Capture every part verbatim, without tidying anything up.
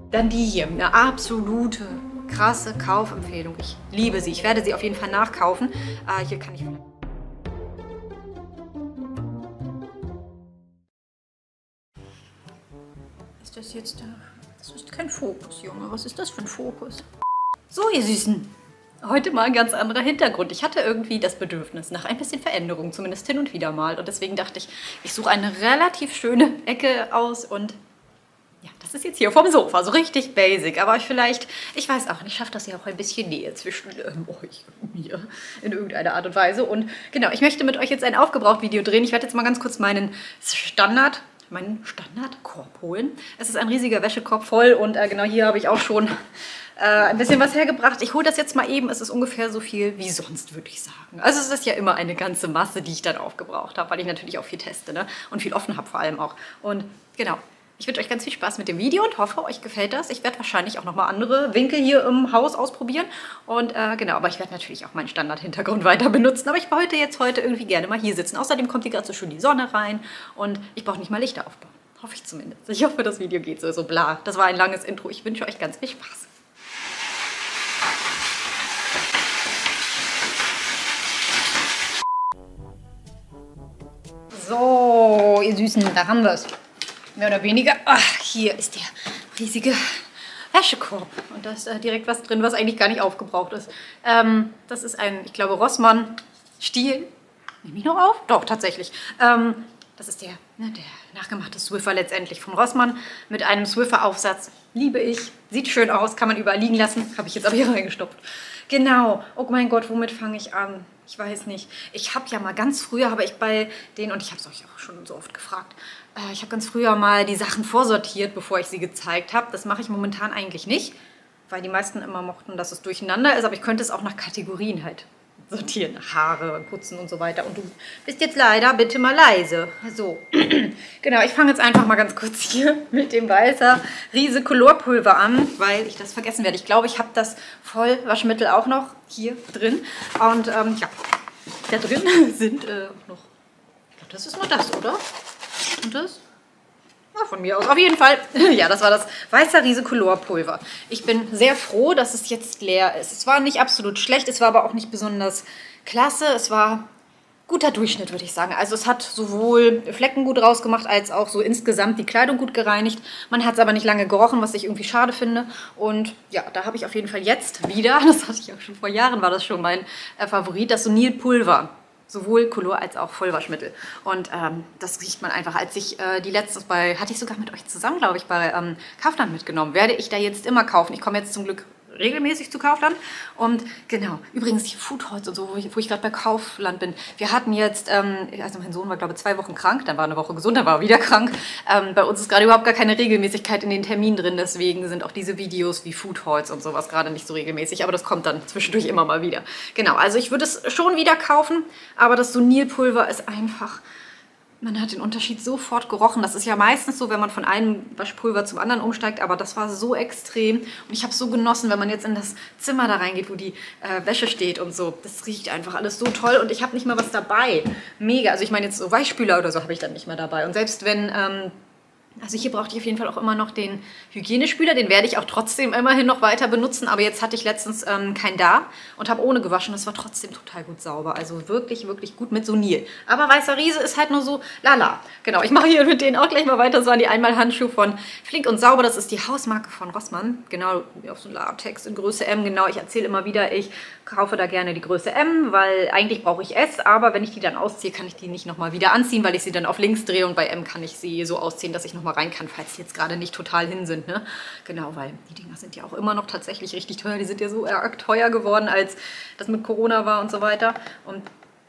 Dann die hier, eine absolute krasse Kaufempfehlung. Ich liebe sie. Ich werde sie auf jeden Fall nachkaufen. Äh, hier kann ich... Ist das jetzt da? Das ist kein Fokus, Junge. Was ist das für ein Fokus? So, ihr Süßen. Heute mal ein ganz anderer Hintergrund. Ich hatte irgendwie das Bedürfnis nach ein bisschen Veränderung, zumindest hin und wieder mal. Und deswegen dachte ich, ich suche eine relativ schöne Ecke aus und ja, das ist jetzt hier vom Sofa, so richtig basic. Aber ich vielleicht, ich weiß auch nicht, schafft das ja auch ein bisschen Nähe zwischen ähm, euch und mir in irgendeiner Art und Weise. Und genau, ich möchte mit euch jetzt ein Aufgebraucht-Video drehen. Ich werde jetzt mal ganz kurz meinen Standard, meinen Standardkorb holen. Es ist ein riesiger Wäschekorb voll und äh, genau hier habe ich auch schon äh, ein bisschen was hergebracht. Ich hole das jetzt mal eben. Es ist ungefähr so viel wie sonst, würde ich sagen. Also es ist ja immer eine ganze Masse, die ich dann aufgebraucht habe, weil ich natürlich auch viel teste, ne? Und viel offen habe vor allem auch. Und genau. Ich wünsche euch ganz viel Spaß mit dem Video und hoffe, euch gefällt das. Ich werde wahrscheinlich auch nochmal andere Winkel hier im Haus ausprobieren. Und äh, genau, aber ich werde natürlich auch meinen Standard-Hintergrund weiter benutzen. Aber ich wollte jetzt heute irgendwie gerne mal hier sitzen. Außerdem kommt hier gerade so schön die Sonne rein und ich brauche nicht mal Lichter aufbauen. Hoffe ich zumindest. Ich hoffe, das Video geht so, so bla. Das war ein langes Intro. Ich wünsche euch ganz viel Spaß. So, ihr Süßen, da haben wir es. Mehr oder weniger. Ach, hier ist der riesige Wäschekorb. Und da ist äh, direkt was drin, was eigentlich gar nicht aufgebraucht ist. Ähm, das ist ein, ich glaube, Rossmann-Stiel. Nehme ich noch auf? Doch, tatsächlich. Ähm, das ist der, ne, der nachgemachte Swiffer letztendlich von Rossmann mit einem Swiffer-Aufsatz. Liebe ich. Sieht schön aus, kann man überall liegen lassen. Habe ich jetzt aber hier reingestopft. Genau. Oh mein Gott, womit fange ich an? Ich weiß nicht. Ich habe ja mal ganz früher, habe ich bei denen, und ich habe es euch auch schon so oft gefragt, äh, ich habe ganz früher mal die Sachen vorsortiert, bevor ich sie gezeigt habe. Das mache ich momentan eigentlich nicht, weil die meisten immer mochten, dass es durcheinander ist. Aber ich könnte es auch nach Kategorien halt sortieren. Nach Haare, Putzen und so weiter. Und du bist jetzt leider bitte mal leise. So, genau. Ich fange jetzt einfach mal ganz kurz hier mit dem weißer Riese Colorpulver an, weil ich das vergessen werde. Ich glaube, ich habe das Vollwaschmittel auch noch hier drin. Und ähm, ja, da drin sind äh, noch, ich glaube, das ist nur das, oder? Und das? Ja, von mir aus. Auf jeden Fall, ja, das war das weißer Riese Colorpulver. Ich bin sehr froh, dass es jetzt leer ist. Es war nicht absolut schlecht, es war aber auch nicht besonders klasse. Es war guter Durchschnitt, würde ich sagen. Also es hat sowohl Flecken gut rausgemacht, als auch so insgesamt die Kleidung gut gereinigt. Man hat es aber nicht lange gerochen, was ich irgendwie schade finde. Und ja, da habe ich auf jeden Fall jetzt wieder, das hatte ich auch schon vor Jahren, war das schon mein äh, Favorit, das Sunil Pulver. Sowohl Color als auch Vollwaschmittel. Und ähm, das riecht man einfach. Als ich äh, die letztes bei, hatte ich sogar mit euch zusammen, glaube ich, bei ähm, Kaufland mitgenommen. Werde ich da jetzt immer kaufen. Ich komme jetzt zum Glück regelmäßig zu Kaufland. Und genau, übrigens die Foodholz und so, wo ich, wo ich gerade bei Kaufland bin. Wir hatten jetzt, ähm, also mein Sohn war, glaube ich, zwei Wochen krank, dann war eine Woche gesund, dann war er wieder krank. Ähm, bei uns ist gerade überhaupt gar keine Regelmäßigkeit in den Terminen drin, deswegen sind auch diese Videos wie Foodholz und sowas gerade nicht so regelmäßig, aber das kommt dann zwischendurch immer mal wieder. Genau, also ich würde es schon wieder kaufen, aber das Sunil-Pulver ist einfach... Man hat den Unterschied sofort gerochen. Das ist ja meistens so, wenn man von einem Waschpulver zum anderen umsteigt, aber das war so extrem. Und ich habe es so genossen, wenn man jetzt in das Zimmer da reingeht, wo die äh, Wäsche steht und so. Das riecht einfach alles so toll und ich habe nicht mal was dabei. Mega. Also ich meine jetzt so Weichspüler oder so habe ich dann nicht mehr dabei. Und selbst wenn... Ähm, Also hier brauchte ich auf jeden Fall auch immer noch den Hygienespüler. Den werde ich auch trotzdem immerhin noch weiter benutzen. Aber jetzt hatte ich letztens ähm, keinen da und habe ohne gewaschen. Das war trotzdem total gut sauber. Also wirklich, wirklich gut mit Sunil. Aber Weißer Riese ist halt nur so lala. Genau, ich mache hier mit denen auch gleich mal weiter. Das waren die Einmalhandschuhe von Flink und Sauber. Das ist die Hausmarke von Rossmann. Genau, auf so Latex in Größe M. Genau, ich erzähle immer wieder, ich kaufe da gerne die Größe M, weil eigentlich brauche ich S. Aber wenn ich die dann ausziehe, kann ich die nicht nochmal wieder anziehen, weil ich sie dann auf links drehe. Und bei M kann ich sie so ausziehen, dass ich nochmal rein kann, falls sie jetzt gerade nicht total hin sind. Ne? Genau, weil die Dinger sind ja auch immer noch tatsächlich richtig teuer. Die sind ja so arg teuer geworden, als das mit Corona war und so weiter. Und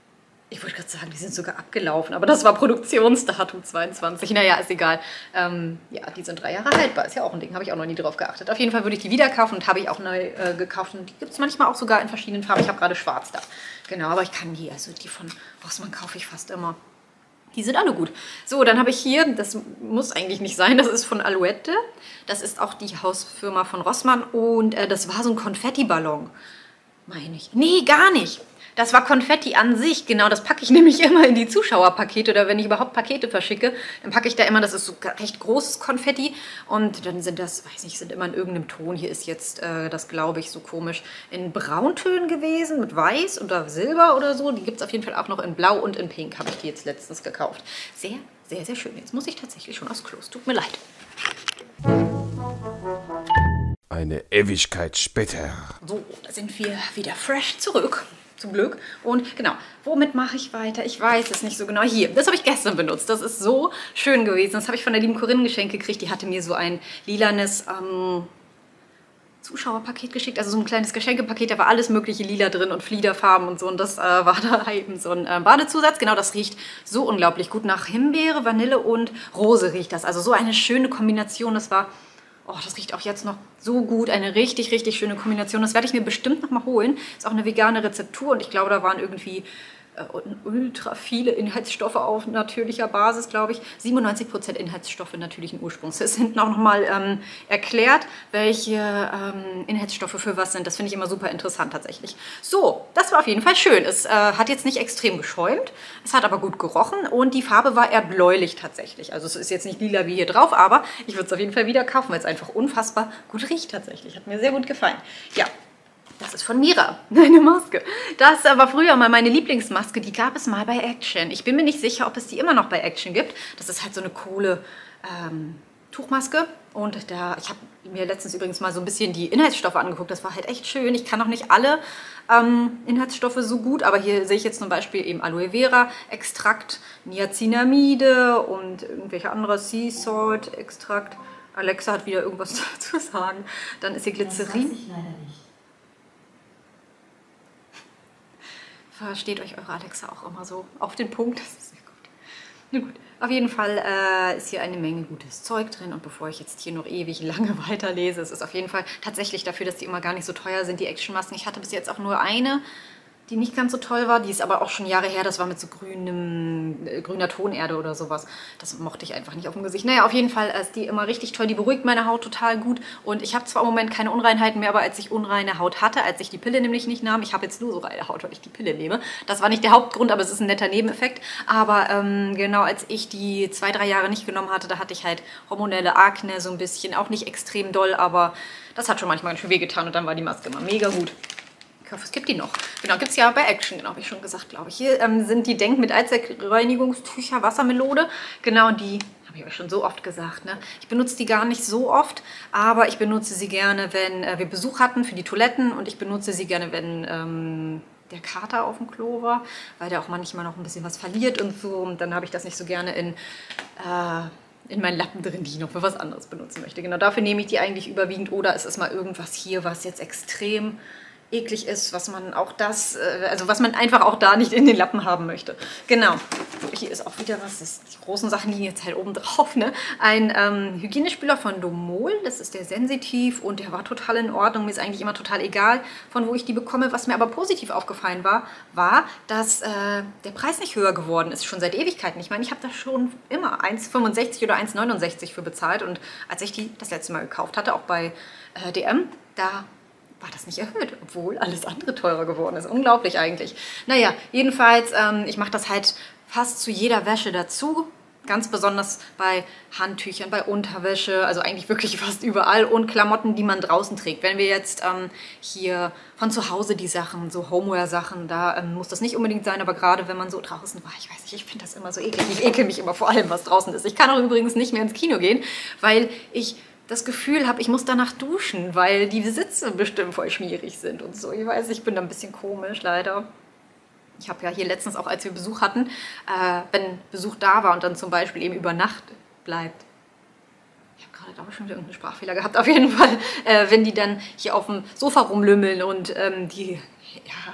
ich wollte gerade sagen, die sind sogar abgelaufen, aber das war Produktionsdatum zweiundzwanzig. Naja, ist egal. Ähm, ja, die sind drei Jahre haltbar. Ist ja auch ein Ding, habe ich auch noch nie drauf geachtet. Auf jeden Fall würde ich die wieder kaufen und habe ich auch neu äh, gekauft. Und die gibt es manchmal auch sogar in verschiedenen Farben. Ich habe gerade schwarz da. Genau, aber ich kann die, also die von Rossmann kaufe ich fast immer. Die sind alle gut. So, dann habe ich hier, das muss eigentlich nicht sein, das ist von Alouette. Das ist auch die Hausfirma von Rossmann und äh, das war so ein Konfettiballon. Meine ich. Nee, gar nicht. Das war Konfetti an sich, genau, das packe ich nämlich immer in die Zuschauerpakete oder wenn ich überhaupt Pakete verschicke, dann packe ich da immer, das ist so recht großes Konfetti und dann sind das, weiß nicht, sind immer in irgendeinem Ton. Hier ist jetzt, äh, das glaube ich, so komisch in Brauntönen gewesen mit Weiß oder Silber oder so. Die gibt es auf jeden Fall auch noch in Blau und in Pink, habe ich die jetzt letztens gekauft. Sehr, sehr, sehr schön. Jetzt muss ich tatsächlich schon aufs Klo, es tut mir leid. Eine Ewigkeit später. So, da sind wir wieder fresh zurück. Zum Glück. Und genau, womit mache ich weiter? Ich weiß es nicht so genau. Hier, das habe ich gestern benutzt. Das ist so schön gewesen. Das habe ich von der lieben Corinne geschenkt gekriegt. Die hatte mir so ein lilanes ähm, Zuschauerpaket geschickt. Also so ein kleines Geschenkepaket. Da war alles mögliche lila drin und Fliederfarben und so. Und das äh, war da eben so ein äh, Badezusatz. Genau, das riecht so unglaublich gut. Nach Himbeere, Vanille und Rose riecht das. Also so eine schöne Kombination. Das war... Oh, das riecht auch jetzt noch so gut. Eine richtig, richtig schöne Kombination. Das werde ich mir bestimmt noch mal holen. Ist auch eine vegane Rezeptur und ich glaube, da waren irgendwie äh, ultra viele Inhaltsstoffe auf natürlicher Basis, glaube ich. siebenundneunzig Prozent Inhaltsstoffe natürlichen Ursprungs. Es ist hinten auch noch mal ähm, erklärt, welche ähm, Inhaltsstoffe für was sind. Das finde ich immer super interessant tatsächlich. So, das war auf jeden Fall schön. Es äh, hat jetzt nicht extrem geschäumt. Es hat aber gut gerochen und die Farbe war eher bläulich tatsächlich. Also es ist jetzt nicht lila wie hier drauf, aber ich würde es auf jeden Fall wieder kaufen, weil es einfach unfassbar gut riecht tatsächlich. Hat mir sehr gut gefallen. Ja, das ist von Mira, meine Maske. Das war früher mal meine Lieblingsmaske, die gab es mal bei Action. Ich bin mir nicht sicher, ob es die immer noch bei Action gibt. Das ist halt so eine coole ähm, Tuchmaske. Und da, ich habe mir letztens übrigens mal so ein bisschen die Inhaltsstoffe angeguckt. Das war halt echt schön. Ich kann noch nicht alle ähm, Inhaltsstoffe so gut, aber hier sehe ich jetzt zum Beispiel eben Aloe Vera Extrakt, Niacinamide und irgendwelche andere Sea Salt Extrakt. Alexa hat wieder irgendwas zu sagen. Dann ist hier Glycerin. Das weiß ich leider nicht. Versteht euch eure Alexa auch immer so auf den Punkt. Das ist sehr gut. Na gut, auf jeden Fall äh, ist hier eine Menge gutes Zeug drin. Und bevor ich jetzt hier noch ewig lange weiterlese, es ist auf jeden Fall tatsächlich dafür, dass die immer gar nicht so teuer sind, die Actionmasken. Ich hatte bis jetzt auch nur eine, die nicht ganz so toll war. Die ist aber auch schon Jahre her. Das war mit so grünem, äh, grüner Tonerde oder sowas. Das mochte ich einfach nicht auf dem Gesicht. Naja, auf jeden Fall ist die immer richtig toll. Die beruhigt meine Haut total gut. Und ich habe zwar im Moment keine Unreinheiten mehr, aber als ich unreine Haut hatte, als ich die Pille nämlich nicht nahm, ich habe jetzt nur so reine Haut, weil ich die Pille nehme. Das war nicht der Hauptgrund, aber es ist ein netter Nebeneffekt. Aber ähm, genau, als ich die zwei, drei Jahre nicht genommen hatte, da hatte ich halt hormonelle Akne so ein bisschen. Auch nicht extrem doll, aber das hat schon manchmal ganz schön wehgetan. Und dann war die Maske immer mega gut. Ich hoffe, es gibt die noch. Genau, gibt es ja bei Action, genau, habe ich schon gesagt, glaube ich. Hier ähm, sind die Denk mit Allzweckreinigungstücher Wassermelone. Genau, die habe ich euch schon so oft gesagt. Ne? Ich benutze die gar nicht so oft, aber ich benutze sie gerne, wenn äh, wir Besuch hatten für die Toiletten und ich benutze sie gerne, wenn ähm, der Kater auf dem Klo war, weil der auch manchmal noch ein bisschen was verliert und so. Und dann habe ich das nicht so gerne in... Äh, in meinen Lappen drin, die ich noch für was anderes benutzen möchte. Genau, dafür nehme ich die eigentlich überwiegend. Oder es ist mal irgendwas hier, was jetzt extrem eklig ist, was man auch das, also was man einfach auch da nicht in den Lappen haben möchte. Genau. Hier ist auch wieder was, das, die großen Sachen liegen jetzt halt oben drauf, ne? Ein ähm, Hygienespüler von Domol, das ist der Sensitiv und der war total in Ordnung. Mir ist eigentlich immer total egal, von wo ich die bekomme. Was mir aber positiv aufgefallen war, war, dass äh, der Preis nicht höher geworden ist, schon seit Ewigkeiten. Ich meine, ich habe da schon immer eins Komma fünfundsechzig oder eins Komma neunundsechzig für bezahlt und als ich die das letzte Mal gekauft hatte, auch bei äh, D M, da war das nicht erhöht, obwohl alles andere teurer geworden ist. Unglaublich eigentlich. Naja, jedenfalls, ähm, ich mache das halt fast zu jeder Wäsche dazu. Ganz besonders bei Handtüchern, bei Unterwäsche, also eigentlich wirklich fast überall und Klamotten, die man draußen trägt. Wenn wir jetzt ähm, hier von zu Hause die Sachen, so Homeware-Sachen, da ähm, muss das nicht unbedingt sein, aber gerade wenn man so draußen war, ich weiß nicht, ich finde das immer so eklig. Ich ekel mich immer vor allem, was draußen ist. Ich kann auch übrigens nicht mehr ins Kino gehen, weil ich das Gefühl habe, ich muss danach duschen, weil die Sitze bestimmt voll schmierig sind und so. Ich weiß, ich bin da ein bisschen komisch, leider. Ich habe ja hier letztens auch, als wir Besuch hatten, äh, wenn Besuch da war und dann zum Beispiel eben über Nacht bleibt. Ich habe gerade, glaube ich, schon wieder irgendeinen Sprachfehler gehabt. Auf jeden Fall, äh, wenn die dann hier auf dem Sofa rumlümmeln und ähm, die, ja,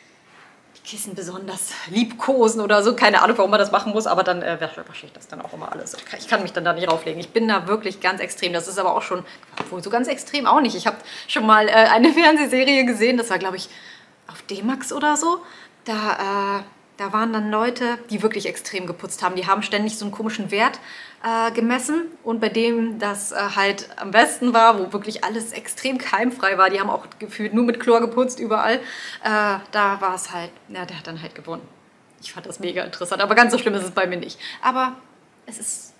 Kissen besonders liebkosen oder so. Keine Ahnung, warum man das machen muss, aber dann äh, wasche ich das dann auch immer alles. Ich kann mich dann da nicht rauflegen. Ich bin da wirklich ganz extrem. Das ist aber auch schon, obwohl so ganz extrem auch nicht. Ich habe schon mal äh, eine Fernsehserie gesehen, das war, glaube ich, auf D-Max oder so. Da, äh, Da waren dann Leute, die wirklich extrem geputzt haben. Die haben ständig so einen komischen Wert äh, gemessen. Und bei dem das äh, halt am besten war, wo wirklich alles extrem keimfrei war, die haben auch gefühlt nur mit Chlor geputzt überall, äh, da war es halt, ja, der hat dann halt gewonnen. Ich fand das mega interessant, aber ganz so schlimm ist es bei mir nicht. Aber es ist,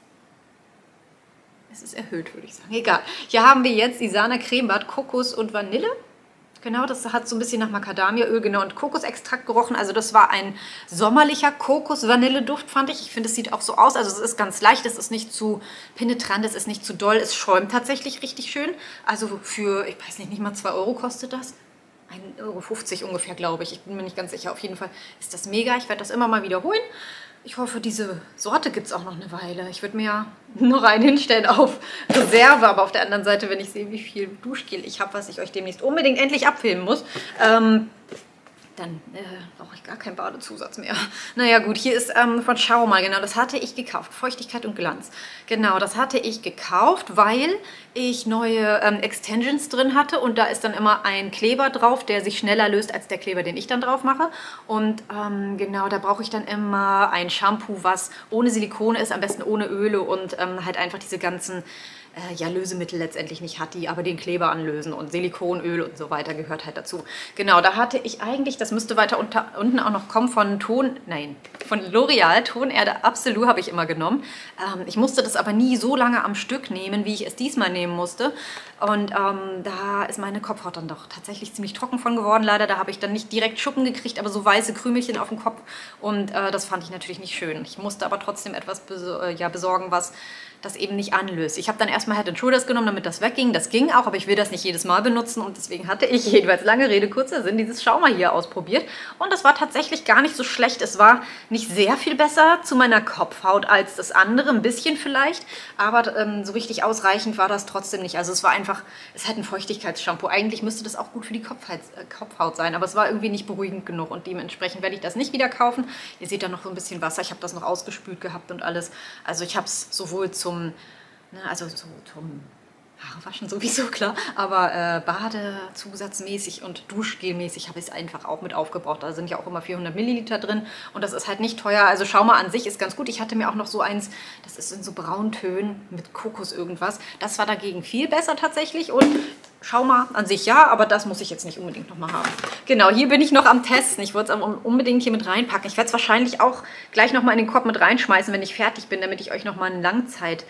es ist erhöht, würde ich sagen. Egal. Hier haben wir jetzt Isana Cremebad, Kokos und Vanille. Genau, das hat so ein bisschen nach Macadamiaöl, genau, und Kokosextrakt gerochen. Also das war ein sommerlicher Kokos-Vanille-Duft, fand ich. Ich finde, es sieht auch so aus. Also es ist ganz leicht, es ist nicht zu penetrant, es ist nicht zu doll. Es schäumt tatsächlich richtig schön. Also für, ich weiß nicht, nicht mal zwei Euro kostet das. ein Euro fünfzig ungefähr, glaube ich. Ich bin mir nicht ganz sicher. Auf jeden Fall ist das mega. Ich werde das immer mal wiederholen. Ich hoffe, diese Sorte gibt es auch noch eine Weile. Ich würde mir ja noch einen hinstellen auf Reserve, aber auf der anderen Seite, wenn ich sehe, wie viel Duschgel ich habe, was ich euch demnächst unbedingt endlich abfilmen muss, ähm, dann äh, brauche ich gar keinen Badezusatz mehr. Naja gut, hier ist ähm, von Schau mal, genau, das hatte ich gekauft. Feuchtigkeit und Glanz. Genau, das hatte ich gekauft, weil ich neue ähm, Extensions drin hatte und da ist dann immer ein Kleber drauf, der sich schneller löst als der Kleber, den ich dann drauf mache. Und ähm, genau, da brauche ich dann immer ein Shampoo, was ohne Silikone ist, am besten ohne Öle und ähm, halt einfach diese ganzen äh, ja, Lösemittel letztendlich nicht hat, die aber den Kleber anlösen und Silikonöl und so weiter gehört halt dazu. Genau, da hatte ich eigentlich, das müsste weiter unter, unten auch noch kommen, von Ton, nein, von L'Oreal, Tonerde Absolut habe ich immer genommen. Ähm, ich musste das aber nie so lange am Stück nehmen, wie ich es diesmal nehmen musste. Und ähm, da ist meine Kopfhaut dann doch tatsächlich ziemlich trocken von geworden, leider. Da habe ich dann nicht direkt Schuppen gekriegt, aber so weiße Krümelchen auf dem Kopf. Und äh, das fand ich natürlich nicht schön. Ich musste aber trotzdem etwas besor ja, besorgen, was das eben nicht anlöst. Ich habe dann erstmal Head and Shoulders genommen, damit das wegging. Das ging auch, aber ich will das nicht jedes Mal benutzen und deswegen hatte ich, jedenfalls lange Rede, kurzer Sinn, dieses Schaumer hier ausprobiert. Und das war tatsächlich gar nicht so schlecht. Es war nicht sehr viel besser zu meiner Kopfhaut als das andere, ein bisschen vielleicht, aber ähm, so richtig ausreichend war das trotzdem nicht. Also es war einfach, es ist halt ein Feuchtigkeitsshampoo. Eigentlich müsste das auch gut für die Kopfhaut, äh, Kopfhaut sein, aber es war irgendwie nicht beruhigend genug und dementsprechend werde ich das nicht wieder kaufen. Ihr seht da noch so ein bisschen Wasser. Ich habe das noch ausgespült gehabt und alles. Also ich habe es sowohl zum Zum, ne, also so zum Haarewaschen sowieso, klar, aber äh, Badezusatzmäßig und Duschgelmäßig habe ich es einfach auch mit aufgebraucht. Da sind ja auch immer vierhundert Milliliter drin und das ist halt nicht teuer. Also schau mal, an sich ist ganz gut. Ich hatte mir auch noch so eins, das ist in so Brauntönen mit Kokos irgendwas. Das war dagegen viel besser tatsächlich und schau mal, an sich ja, aber das muss ich jetzt nicht unbedingt nochmal haben. Genau, hier bin ich noch am Testen. Ich wollte es unbedingt hier mit reinpacken. Ich werde es wahrscheinlich auch gleich nochmal in den Korb mit reinschmeißen, wenn ich fertig bin, damit ich euch nochmal eine Langzeit,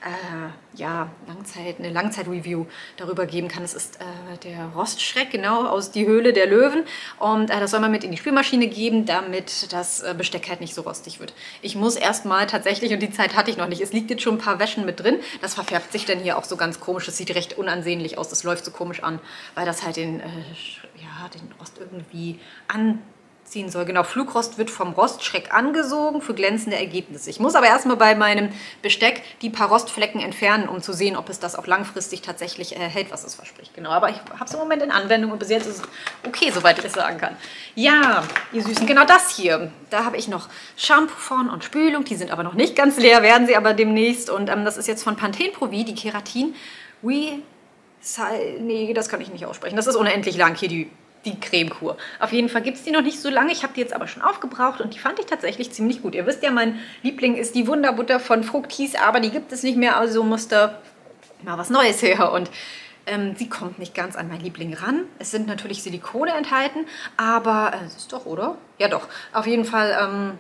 äh, ja, Langzeit, eine Langzeit-Review darüber geben kann. Das ist äh, der Rostschreck, genau, aus Die Höhle der Löwen. Und äh, das soll man mit in die Spülmaschine geben, damit das äh, Besteck halt nicht so rostig wird. Ich muss erstmal tatsächlich, und die Zeit hatte ich noch nicht, es liegt jetzt schon ein paar Wäschen mit drin. Das verfärbt sich dann hier auch so ganz komisch. Das sieht recht unansehnlich aus. Das läuft so komisch an, weil das halt den, äh, ja, den Rost irgendwie anziehen soll. Genau, Flugrost wird vom Rostschreck angesogen für glänzende Ergebnisse. Ich muss aber erstmal bei meinem Besteck die paar Rostflecken entfernen, um zu sehen, ob es das auch langfristig tatsächlich äh, hält, was es verspricht. Genau, aber ich habe es im Moment in Anwendung und bis jetzt ist es okay, soweit ich es sagen kann. Ja, ihr Süßen, genau das hier. Da habe ich noch Shampoo von und Spülung. Die sind aber noch nicht ganz leer, werden sie aber demnächst. Und ähm, das ist jetzt von Pantene Pro V, die Keratin. We Nee, das kann ich nicht aussprechen. Das ist unendlich lang hier, die, die Cremekur. Auf jeden Fall gibt es die noch nicht so lange. Ich habe die jetzt aber schon aufgebraucht und die fand ich tatsächlich ziemlich gut. Ihr wisst ja, mein Liebling ist die Wunderbutter von Fructis, aber die gibt es nicht mehr, also musste mal was Neues her. Und ähm, sie kommt nicht ganz an mein Liebling ran. Es sind natürlich Silikone enthalten, aber äh, das ist doch, oder? Ja doch, auf jeden Fall. Ähm,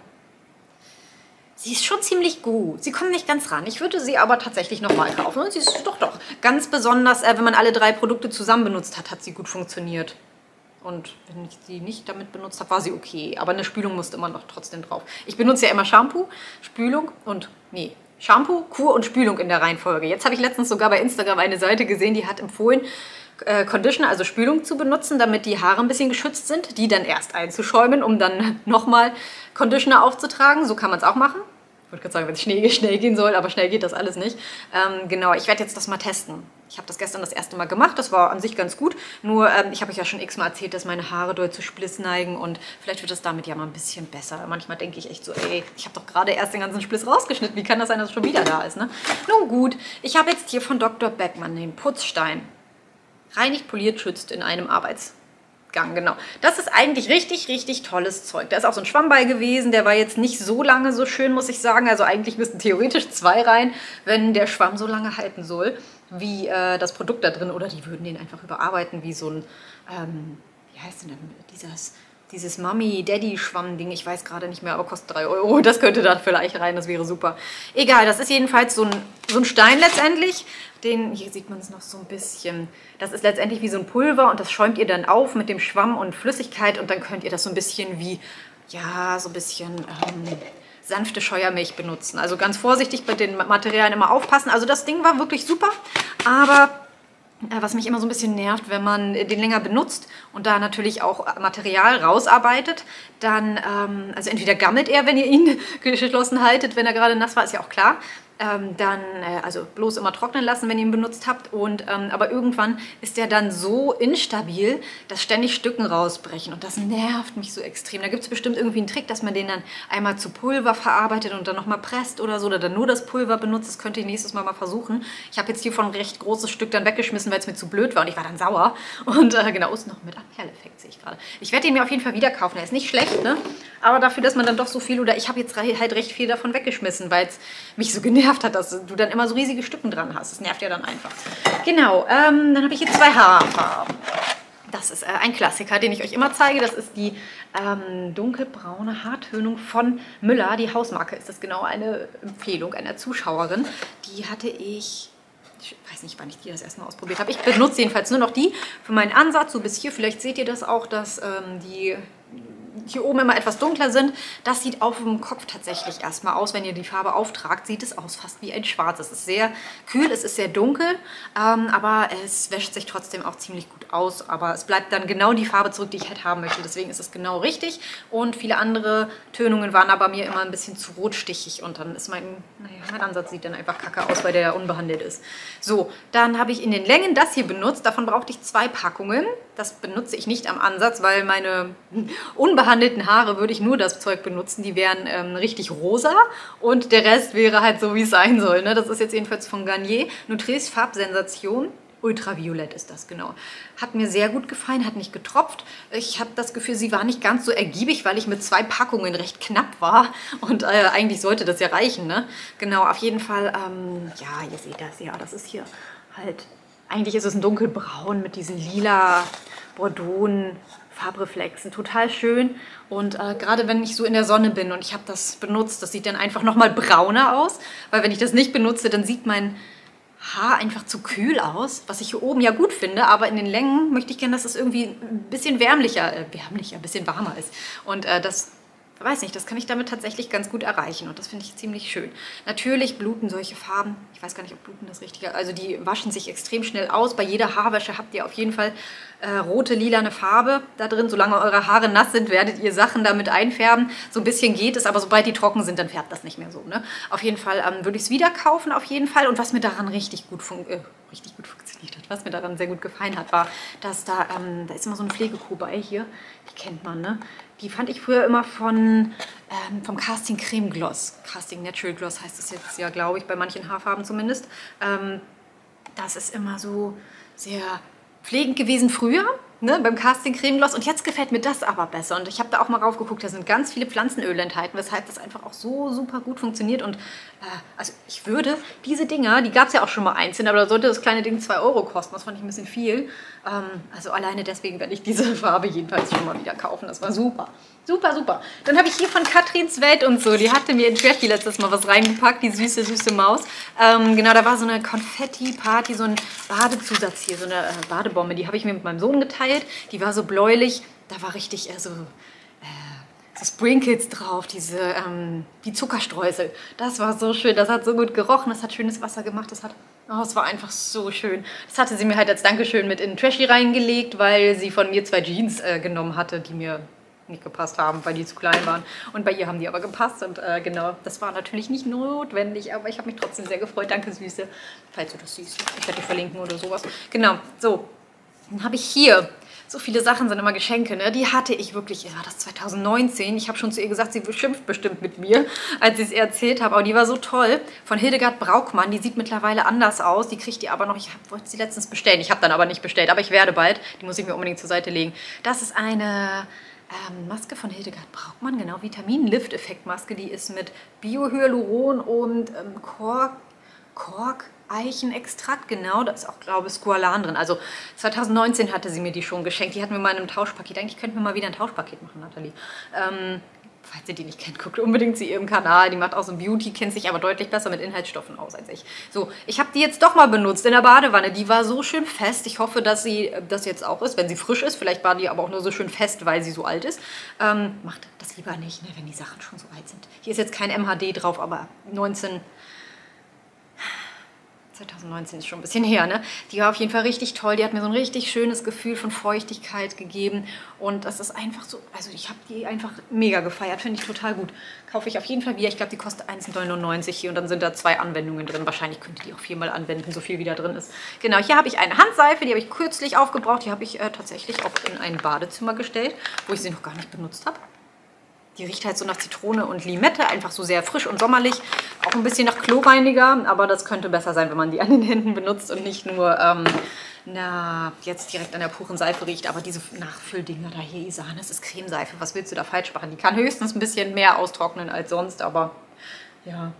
Sie ist schon ziemlich gut. Sie kommt nicht ganz ran. Ich würde sie aber tatsächlich nochmal kaufen. Und sie ist doch doch. Ganz besonders, äh, wenn man alle drei Produkte zusammen benutzt hat, hat sie gut funktioniert. Und wenn ich sie nicht damit benutzt habe, war sie okay. Aber eine Spülung musste immer noch trotzdem drauf. Ich benutze ja immer Shampoo, Spülung und, nee, Shampoo, Kur und Spülung in der Reihenfolge. Jetzt habe ich letztens sogar bei Instagram eine Seite gesehen, die hat empfohlen, äh, Conditioner, also Spülung zu benutzen, damit die Haare ein bisschen geschützt sind, die dann erst einzuschäumen, um dann nochmal Conditioner aufzutragen. So kann man es auch machen. Ich wollte gerade sagen, wenn es schnell, schnell gehen soll, aber schnell geht das alles nicht. Ähm, genau, ich werde jetzt das mal testen. Ich habe das gestern das erste Mal gemacht, das war an sich ganz gut. Nur, ähm, ich habe euch ja schon x-mal erzählt, dass meine Haare doll zu Spliss neigen und vielleicht wird es damit ja mal ein bisschen besser. Manchmal denke ich echt so, ey, ich habe doch gerade erst den ganzen Spliss rausgeschnitten. Wie kann das sein, dass es schon wieder da ist, ne? Nun gut, ich habe jetzt hier von Doktor Beckmann den Putzstein. Reinigt, poliert, schützt in einem Arbeits... Gang, genau. Das ist eigentlich richtig, richtig tolles Zeug. Da ist auch so ein Schwamm bei gewesen, der war jetzt nicht so lange so schön, muss ich sagen. Also eigentlich müssten theoretisch zwei rein, wenn der Schwamm so lange halten soll, wie äh, das Produkt da drin. Oder die würden den einfach überarbeiten, wie so ein, ähm, wie heißt denn dieses... Dieses Mami-Daddy-Schwamm-Ding, ich weiß gerade nicht mehr, aber kostet drei Euro. Das könnte da vielleicht rein, das wäre super. Egal, das ist jedenfalls so ein, so ein Stein letztendlich. Den, hier sieht man es noch so ein bisschen. Das ist letztendlich wie so ein Pulver und das schäumt ihr dann auf mit dem Schwamm und Flüssigkeit und dann könnt ihr das so ein bisschen wie, ja, so ein bisschen ähm, sanfte Scheuermilch benutzen. Also ganz vorsichtig bei den Materialien immer aufpassen. Also das Ding war wirklich super, aber... was mich immer so ein bisschen nervt, wenn man den länger benutzt und da natürlich auch Material rausarbeitet, dann, ähm, also entweder gammelt er, wenn ihr ihn geschlossen haltet, wenn er gerade nass war, ist ja auch klar. Ähm, dann, äh, also bloß immer trocknen lassen, wenn ihr ihn benutzt habt. Und, ähm, aber irgendwann ist der dann so instabil, dass ständig Stücken rausbrechen. Und das nervt mich so extrem. Da gibt es bestimmt irgendwie einen Trick, dass man den dann einmal zu Pulver verarbeitet und dann nochmal presst oder so. Oder dann nur das Pulver benutzt. Das könnt ihr nächstes Mal mal versuchen. Ich habe jetzt hiervon ein recht großes Stück dann weggeschmissen, weil es mir zu blöd war. Und ich war dann sauer. Und äh, genau, ist noch mit Abperleffekt, sehe ich gerade. Ich werde den mir auf jeden Fall wieder kaufen. Er ist nicht schlecht, ne? Aber dafür, dass man dann doch so viel, oder ich habe jetzt halt recht viel davon weggeschmissen, weil es mich so genervt hat, dass du dann immer so riesige Stücken dran hast. Das nervt ja dann einfach. Genau, ähm, dann habe ich hier zwei Haarfarben. Das ist äh, ein Klassiker, den ich euch immer zeige. Das ist die ähm, dunkelbraune Haartönung von Müller. Die Hausmarke ist das, genau, eine Empfehlung einer Zuschauerin. Die hatte ich... Ich weiß nicht, wann ich die das erstmal ausprobiert habe. Ich benutze jedenfalls nur noch die für meinen Ansatz, so bis hier. Vielleicht seht ihr das auch, dass ähm, die hier oben immer etwas dunkler sind. Das sieht auf dem Kopf tatsächlich erstmal aus. Wenn ihr die Farbe auftragt, sieht es aus fast wie ein Schwarz. Es ist sehr kühl, es ist sehr dunkel, ähm, aber es wäscht sich trotzdem auch ziemlich gut aus. Aber es bleibt dann genau die Farbe zurück, die ich halt haben möchte. Deswegen ist es genau richtig. Und viele andere Tönungen waren aber mir immer ein bisschen zu rotstichig. Und dann ist mein, naja, mein Ansatz sieht dann einfach kacke aus, weil der ja unbehandelt ist. So, dann habe ich in den Längen das hier benutzt. Davon brauchte ich zwei Packungen. Das benutze ich nicht am Ansatz, weil meine unbehandelten Haare würde ich nur das Zeug benutzen. Die wären ähm, richtig rosa und der Rest wäre halt so, wie es sein soll. Ne? Das ist jetzt jedenfalls von Garnier. Nutrice Farbsensation. Ultraviolett ist das, genau. Hat mir sehr gut gefallen, hat nicht getropft. Ich habe das Gefühl, sie war nicht ganz so ergiebig, weil ich mit zwei Packungen recht knapp war. Und äh, eigentlich sollte das ja reichen, ne? Genau, auf jeden Fall, ähm, ja, ihr seht das, ja, das ist hier halt... Eigentlich ist es ein dunkelbraun mit diesen lila Bordeaux Farbreflexen. Total schön. Und äh, gerade wenn ich so in der Sonne bin und ich habe das benutzt, das sieht dann einfach nochmal brauner aus. Weil wenn ich das nicht benutze, dann sieht mein Haar einfach zu kühl aus. Was ich hier oben ja gut finde, aber in den Längen möchte ich gerne, dass es irgendwie ein bisschen wärmlicher, äh, wärmlicher, ein bisschen warmer ist. Und äh, das... weiß nicht, das kann ich damit tatsächlich ganz gut erreichen und das finde ich ziemlich schön. Natürlich bluten solche Farben, ich weiß gar nicht, ob bluten das Richtige, also die waschen sich extrem schnell aus. Bei jeder Haarwäsche habt ihr auf jeden Fall äh, rote, lilane Farbe da drin. Solange eure Haare nass sind, werdet ihr Sachen damit einfärben. So ein bisschen geht es, aber sobald die trocken sind, dann färbt das nicht mehr so. Ne? Auf jeden Fall ähm, würde ich es wieder kaufen, auf jeden Fall. Und was mir daran richtig gut funktioniert, äh, richtig gut funktioniert hat, was mir daran sehr gut gefallen hat, war, dass da, ähm, da ist immer so eine Pflegekuh bei hier, die kennt man, ne? Die fand ich früher immer von, ähm, vom Casting Creme Gloss. Casting Natural Gloss heißt es jetzt ja, glaube ich, bei manchen Haarfarben zumindest. Ähm, das ist immer so sehr pflegend gewesen früher, ne, beim Casting Creme Gloss. Und jetzt gefällt mir das aber besser. Und ich habe da auch mal rauf geguckt, da sind ganz viele Pflanzenöle enthalten, weshalb das einfach auch so super gut funktioniert. Und äh, also ich würde diese Dinger, die gab es ja auch schon mal einzeln, aber da sollte das kleine Ding zwei Euro kosten. Das fand ich ein bisschen viel. Ähm, also alleine deswegen werde ich diese Farbe jedenfalls schon mal wieder kaufen. Das war super. Super, super. Dann habe ich hier von Katrins Welt und so, die hatte mir in Trashy letztes Mal was reingepackt, die süße, süße Maus. Ähm, genau, da war so eine Konfetti-Party, so ein Badezusatz hier, so eine äh, Badebombe, die habe ich mir mit meinem Sohn geteilt. Die war so bläulich, da war richtig äh, so, äh, so Sprinkles drauf, diese, ähm, die Zuckerstreusel. Das war so schön, das hat so gut gerochen, das hat schönes Wasser gemacht, das hat... Oh, es war einfach so schön. Das hatte sie mir halt als Dankeschön mit in Trashy reingelegt, weil sie von mir zwei Jeans äh, genommen hatte, die mir nicht gepasst haben, weil die zu klein waren. Und bei ihr haben die aber gepasst. Und äh, genau, das war natürlich nicht notwendig, aber ich habe mich trotzdem sehr gefreut. Danke, Süße, falls du das siehst. Ich werde dich verlinken oder sowas. Genau, so. Dann habe ich hier So viele Sachen sind immer Geschenke, ne? Die hatte ich wirklich, war das zwanzig neunzehn? Ich habe schon zu ihr gesagt, sie beschimpft bestimmt mit mir, als ich es ihr erzählt habe. Aber die war so toll. Von Hildegard Braukmann, die sieht mittlerweile anders aus. Die kriegt ihr aber noch, ich hab, wollte sie letztens bestellen. Ich habe dann aber nicht bestellt, aber ich werde bald. Die muss ich mir unbedingt zur Seite legen. Das ist eine ähm, Maske von Hildegard Braukmann, genau, Vitamin-Lift-Effekt-Maske. Die ist mit Biohyaluron und ähm, Kork, Kork Eichenextrakt, genau, da ist auch, glaube ich, Squalan drin. Also zwanzig neunzehn hatte sie mir die schon geschenkt. Die hatten wir mal in einem Tauschpaket. Eigentlich könnten wir mal wieder ein Tauschpaket machen, Nathalie. Ähm, falls ihr die nicht kennt, guckt unbedingt zu ihrem Kanal. Die macht auch so ein Beauty, kennt sich aber deutlich besser mit Inhaltsstoffen aus als ich. So, ich habe die jetzt doch mal benutzt in der Badewanne. Die war so schön fest. Ich hoffe, dass sie das jetzt auch ist, wenn sie frisch ist. Vielleicht war die aber auch nur so schön fest, weil sie so alt ist. Ähm, macht das lieber nicht, ne, wenn die Sachen schon so alt sind. Hier ist jetzt kein M H D drauf, aber neunzehn... zwanzig neunzehn ist schon ein bisschen her, ne? Die war auf jeden Fall richtig toll. Die hat mir so ein richtig schönes Gefühl von Feuchtigkeit gegeben. Und das ist einfach so, also ich habe die einfach mega gefeiert. Finde ich total gut. Kaufe ich auf jeden Fall wieder. Ich glaube, die kostet eins neunundneunzig hier und dann sind da zwei Anwendungen drin. Wahrscheinlich könnt ihr die auch viermal anwenden, so viel wie da drin ist. Genau, hier habe ich eine Handseife, die habe ich kürzlich aufgebraucht. Die habe ich äh, tatsächlich auch in ein Badezimmer gestellt, wo ich sie noch gar nicht benutzt habe. Die riecht halt so nach Zitrone und Limette, einfach so sehr frisch und sommerlich. Auch ein bisschen nach Kloreiniger, aber das könnte besser sein, wenn man die an den Händen benutzt und nicht nur ähm, na, jetzt direkt an der puren Seife riecht. Aber diese Nachfülldinger da hier, Isane, das ist Cremeseife. Was willst du da falsch machen? Die kann höchstens ein bisschen mehr austrocknen als sonst, aber ja...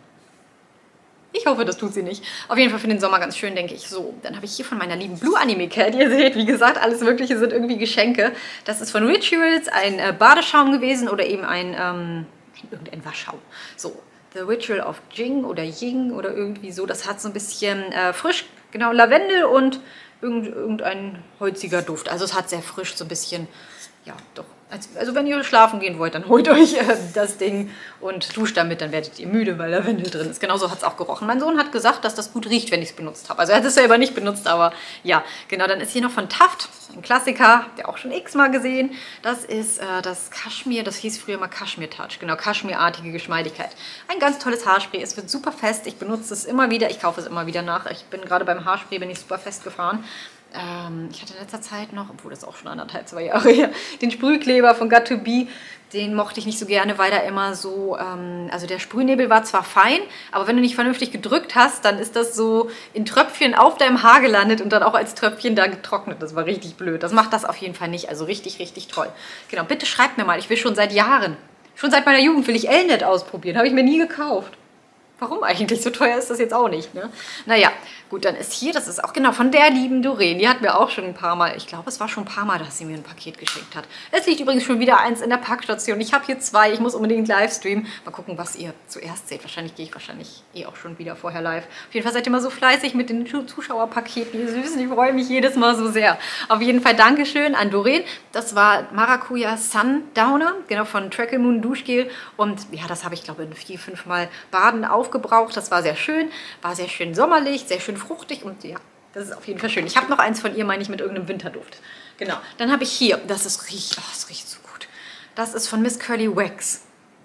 Ich hoffe, das tut sie nicht. Auf jeden Fall für den Sommer ganz schön, denke ich. So, dann habe ich hier von meiner lieben Blue Anime Cat. Ihr seht, wie gesagt, alles Mögliche sind irgendwie Geschenke. Das ist von Rituals, ein äh, Badeschaum gewesen oder eben ein, ähm, irgendein Waschschaum. So, The Ritual of Jing oder Ying oder irgendwie so. Das hat so ein bisschen äh, frisch, genau, Lavendel und irgend, irgendein holziger Duft. Also es hat sehr frisch so ein bisschen, ja, doch. Also wenn ihr schlafen gehen wollt, dann holt euch äh, das Ding und duscht damit, dann werdet ihr müde, weil Lavendel drin ist. Genauso hat es auch gerochen. Mein Sohn hat gesagt, dass das gut riecht, wenn ich es benutzt habe. Also er hat es selber nicht benutzt, aber ja, genau. Dann ist hier noch von Taft, ein Klassiker, habt ihr auch schon x-mal gesehen. Das ist äh, das Kaschmir, das hieß früher mal Kaschmir Touch, genau, Kaschmirartige Geschmeidigkeit. Ein ganz tolles Haarspray, es wird super fest, ich benutze es immer wieder, ich kaufe es immer wieder nach. Ich bin gerade beim Haarspray, bin ich super festgefahren. Ähm, ich hatte in letzter Zeit noch, obwohl das auch schon anderthalb, zwei Jahre her, den Sprühkleber von Got to Be. Den mochte ich nicht so gerne, weil da immer so, ähm, also der Sprühnebel war zwar fein, aber wenn du nicht vernünftig gedrückt hast, dann ist das so in Tröpfchen auf deinem Haar gelandet und dann auch als Tröpfchen da getrocknet. Das war richtig blöd. Das macht das auf jeden Fall nicht. Also richtig, richtig toll. Genau, bitte schreibt mir mal. Ich will schon seit Jahren, schon seit meiner Jugend will ich Elnet ausprobieren. Habe ich mir nie gekauft. Warum eigentlich? So teuer ist das jetzt auch nicht, ne? Naja, gut, dann ist hier, das ist auch genau von der lieben Doreen. Die hat mir auch schon ein paar Mal, ich glaube, es war schon ein paar Mal, dass sie mir ein Paket geschickt hat. Es liegt übrigens schon wieder eins in der Packstation. Ich habe hier zwei, ich muss unbedingt live streamen. Mal gucken, was ihr zuerst seht. Wahrscheinlich gehe ich wahrscheinlich eh auch schon wieder vorher live. Auf jeden Fall seid ihr immer so fleißig mit den Zuschauerpaketen. Ihr Süßen, ich freue mich jedes Mal so sehr. Auf jeden Fall Dankeschön an Doreen. Das war Maracuja Sundowner, genau, von Trackle Moon Duschgel. Und ja, das habe ich, glaube ich, vier, fünf Mal Baden aufgebraucht. Das war sehr schön, war sehr schön sommerlich, sehr schön fruchtig und ja, das ist auf jeden Fall schön. Ich habe noch eins von ihr, meine ich, mit irgendeinem Winterduft. Genau, dann habe ich hier, das ist riecht, oh, das riecht so gut. Das ist von Miss Curly Wax.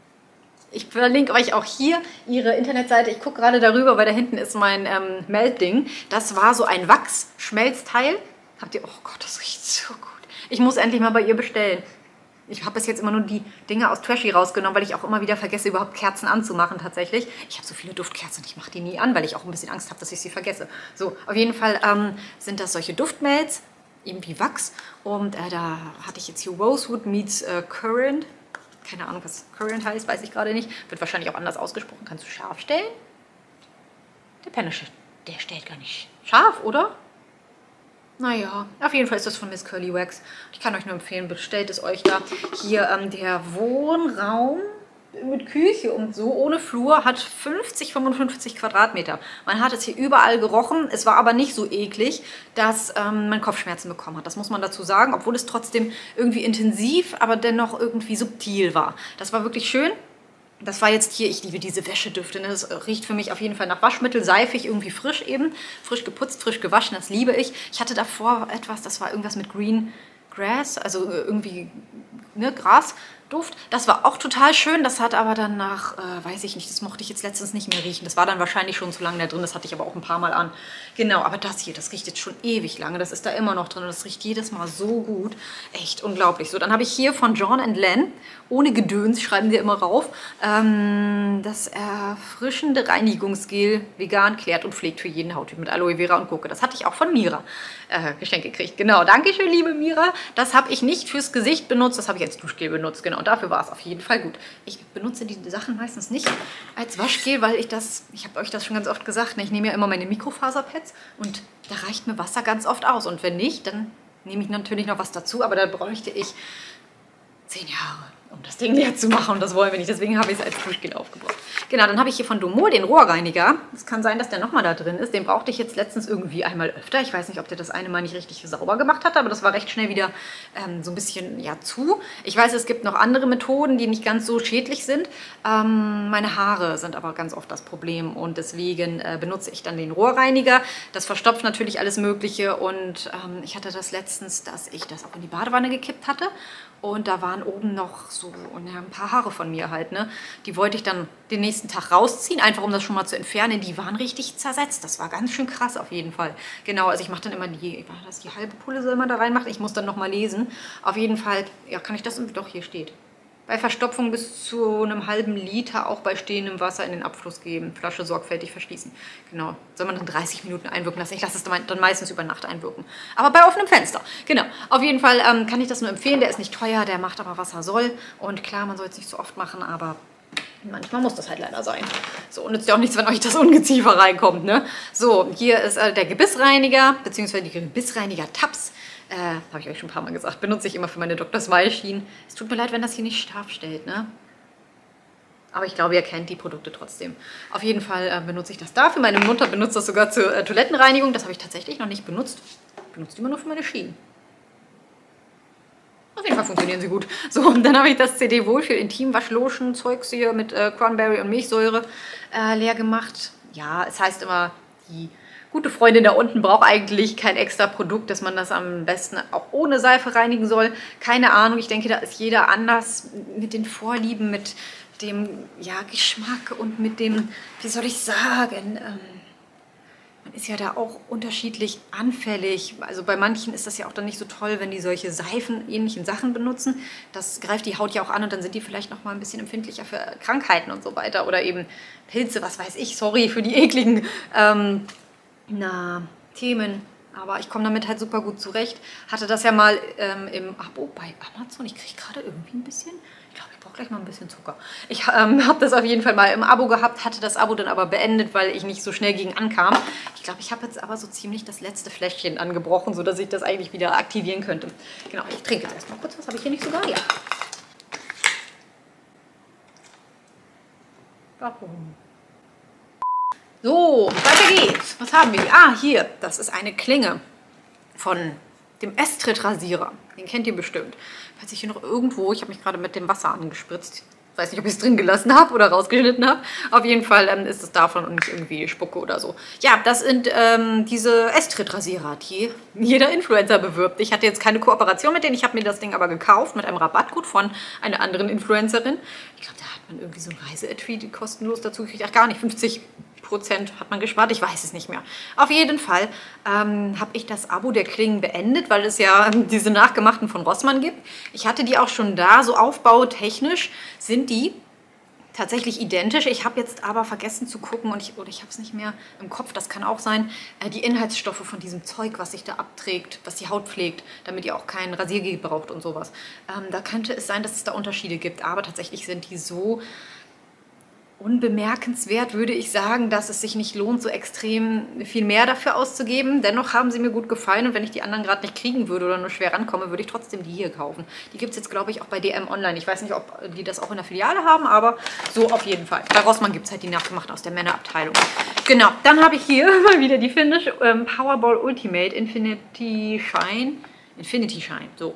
Ich verlinke euch auch hier ihre Internetseite. Ich gucke gerade darüber, weil da hinten ist mein ähm, Meltding. Das war so ein Wachs-Schmelzteil. Habt ihr, oh Gott, das riecht so gut. Ich muss endlich mal bei ihr bestellen. Ich habe bis jetzt immer nur die Dinge aus Trashy rausgenommen, weil ich auch immer wieder vergesse, überhaupt Kerzen anzumachen tatsächlich. Ich habe so viele Duftkerzen und ich mache die nie an, weil ich auch ein bisschen Angst habe, dass ich sie vergesse. So, auf jeden Fall ähm, sind das solche Duftmelds, eben wie Wachs. Und äh, da hatte ich jetzt hier Rosewood meets äh, Currant. Keine Ahnung, was Currant heißt, weiß ich gerade nicht. Wird wahrscheinlich auch anders ausgesprochen. Kannst du scharf stellen? Der Penner, der stellt gar nicht scharf, oder? Naja, auf jeden Fall ist das von Miss Curly Wax. Ich kann euch nur empfehlen, bestellt es euch da. Hier ähm, der Wohnraum mit Küche und so, ohne Flur, hat fünfzig, fünfundfünfzig Quadratmeter. Man hat es hier überall gerochen. Es war aber nicht so eklig, dass ähm, man Kopfschmerzen bekommen hat. Das muss man dazu sagen, obwohl es trotzdem irgendwie intensiv, aber dennoch irgendwie subtil war. Das war wirklich schön. Das war jetzt hier, ich liebe diese Wäschedüfte, ne? Das riecht für mich auf jeden Fall nach Waschmittel, seifig, irgendwie frisch eben. Frisch geputzt, frisch gewaschen, das liebe ich. Ich hatte davor etwas, das war irgendwas mit Green Grass, also irgendwie ne, Gras. Duft. Das war auch total schön. Das hat aber dann nach, äh, weiß ich nicht, das mochte ich jetzt letztens nicht mehr riechen. Das war dann wahrscheinlich schon zu lange da drin. Das hatte ich aber auch ein paar Mal an. Genau, aber das hier, das riecht jetzt schon ewig lange. Das ist da immer noch drin und das riecht jedes Mal so gut. Echt unglaublich. So, dann habe ich hier von John and Len, ohne Gedöns, schreiben die immer rauf, ähm, das erfrischende Reinigungsgel, vegan, klärt und pflegt für jeden Hauttyp mit Aloe Vera und Gurke. Das hatte ich auch von Mira äh, geschenkt gekriegt. Genau, danke schön, liebe Mira. Das habe ich nicht fürs Gesicht benutzt, das habe ich als Duschgel benutzt. Genau, und dafür war es auf jeden Fall gut. Ich benutze die Sachen meistens nicht als Waschgel, weil ich das, ich habe euch das schon ganz oft gesagt, ne, ich nehme ja immer meine Mikrofaserpads und da reicht mir Wasser ganz oft aus. Und wenn nicht, dann nehme ich natürlich noch was dazu, aber da bräuchte ich zehn Jahre, um das Ding leer zu machen. Und das wollen wir nicht. Deswegen habe ich es als Duschgel aufgebaut. Genau, dann habe ich hier von Domol den Rohrreiniger. Es kann sein, dass der nochmal da drin ist. Den brauchte ich jetzt letztens irgendwie einmal öfter. Ich weiß nicht, ob der das eine Mal nicht richtig sauber gemacht hat, aber das war recht schnell wieder ähm, so ein bisschen ja, zu. Ich weiß, es gibt noch andere Methoden, die nicht ganz so schädlich sind. Ähm, meine Haare sind aber ganz oft das Problem und deswegen äh, benutze ich dann den Rohrreiniger. Das verstopft natürlich alles Mögliche und ähm, ich hatte das letztens, dass ich das auch in die Badewanne gekippt hatte. Und da waren oben noch so ja, ein paar Haare von mir halt, ne? Die wollte ich dann den nächsten Tag rausziehen, einfach um das schon mal zu entfernen. Die waren richtig zersetzt. Das war ganz schön krass auf jeden Fall. Genau, also ich mache dann immer die, war das die halbe Pulle soll man da reinmachen? Ich muss dann nochmal lesen. Auf jeden Fall, ja, kann ich das, doch, hier steht. Bei Verstopfung bis zu einem halben Liter auch bei stehendem Wasser in den Abfluss geben. Flasche sorgfältig verschließen. Genau. Soll man dann dreißig Minuten einwirken lassen. Ich lasse es dann meistens über Nacht einwirken. Aber bei offenem Fenster. Genau. Auf jeden Fall ähm, kann ich das nur empfehlen. Der ist nicht teuer, der macht aber, was er soll. Und klar, man soll es nicht so oft machen, aber manchmal muss das halt leider sein. So, und nützt ja auch nichts, wenn euch das Ungeziefer reinkommt, ne? So, hier ist äh, der Gebissreiniger, beziehungsweise die Gebissreiniger-Tabs. Äh, habe ich euch schon ein paar Mal gesagt, benutze ich immer für meine Doktor Smile-Schienen. Es tut mir leid, wenn das hier nicht scharf stellt, ne? Aber ich glaube, ihr kennt die Produkte trotzdem. Auf jeden Fall äh, benutze ich das dafür. Meine Mutter benutzt das sogar zur äh, Toilettenreinigung. Das habe ich tatsächlich noch nicht benutzt. Ich benutze die immer nur für meine Schienen. Auf jeden Fall funktionieren sie gut. So, und dann habe ich das C D Wohlfühl Intim-Waschlotion Zeugs hier mit äh, Cranberry und Milchsäure äh, leer gemacht. Ja, es heißt immer, die gute Freundin da unten braucht eigentlich kein extra Produkt, dass man das am besten auch ohne Seife reinigen soll. Keine Ahnung, ich denke, da ist jeder anders mit den Vorlieben, mit dem ja, Geschmack und mit dem, wie soll ich sagen, ähm, man ist ja da auch unterschiedlich anfällig. Also bei manchen ist das ja auch dann nicht so toll, wenn die solche seifenähnlichen Sachen benutzen. Das greift die Haut ja auch an und dann sind die vielleicht noch mal ein bisschen empfindlicher für Krankheiten und so weiter. Oder eben Pilze, was weiß ich, sorry für die ekligen ähm, na, Themen. Aber ich komme damit halt super gut zurecht. Hatte das ja mal ähm, im Abo bei Amazon. Ich kriege gerade irgendwie ein bisschen, ich glaube, ich brauche gleich mal ein bisschen Zucker. Ich ähm, habe das auf jeden Fall mal im Abo gehabt, hatte das Abo dann aber beendet, weil ich nicht so schnell gegen ankam. Ich glaube, ich habe jetzt aber so ziemlich das letzte Fläschchen angebrochen, sodass ich das eigentlich wieder aktivieren könnte. Genau, ich trinke jetzt erstmal kurz. Was habe ich hier nicht sogar? Ja. Warum? So, weiter geht's. Was haben wir hier? Ah, hier. Das ist eine Klinge von dem Estrid-Rasierer. Den kennt ihr bestimmt. Falls ich hier noch irgendwo, ich habe mich gerade mit dem Wasser angespritzt. Ich weiß nicht, ob ich es drin gelassen habe oder rausgeschnitten habe. Auf jeden Fall ähm, ist es davon und nicht irgendwie Spucke oder so. Ja, das sind ähm, diese Estrid-Rasierer, die jeder Influencer bewirbt. Ich hatte jetzt keine Kooperation mit denen. Ich habe mir das Ding aber gekauft mit einem Rabattcode von einer anderen Influencerin. Ich glaube, da hat man irgendwie so ein Reise-Etui kostenlos dazu gekriegt. Ach, gar nicht, fünfzig Prozent hat man gespart, ich weiß es nicht mehr. Auf jeden Fall ähm, habe ich das Abo der Klingen beendet, weil es ja ähm, diese nachgemachten von Rossmann gibt. Ich hatte die auch schon da, so aufbautechnisch sind die tatsächlich identisch. Ich habe jetzt aber vergessen zu gucken und ich, oder ich habe es nicht mehr im Kopf, das kann auch sein, äh, die Inhaltsstoffe von diesem Zeug, was sich da abträgt, was die Haut pflegt, damit ihr auch kein Rasiergel braucht und sowas. Ähm, da könnte es sein, dass es da Unterschiede gibt, aber tatsächlich sind die so unbemerkenswert, würde ich sagen, dass es sich nicht lohnt, so extrem viel mehr dafür auszugeben. Dennoch haben sie mir gut gefallen und wenn ich die anderen gerade nicht kriegen würde oder nur schwer rankomme, würde ich trotzdem die hier kaufen. Die gibt es jetzt, glaube ich, auch bei D M Online. Ich weiß nicht, ob die das auch in der Filiale haben, aber so auf jeden Fall. Bei Rossmann gibt es halt die nachgemachten aus der Männerabteilung. Genau, dann habe ich hier mal wieder die Finish ähm, Powerball Ultimate Infinity Shine. Infinity Shine, so.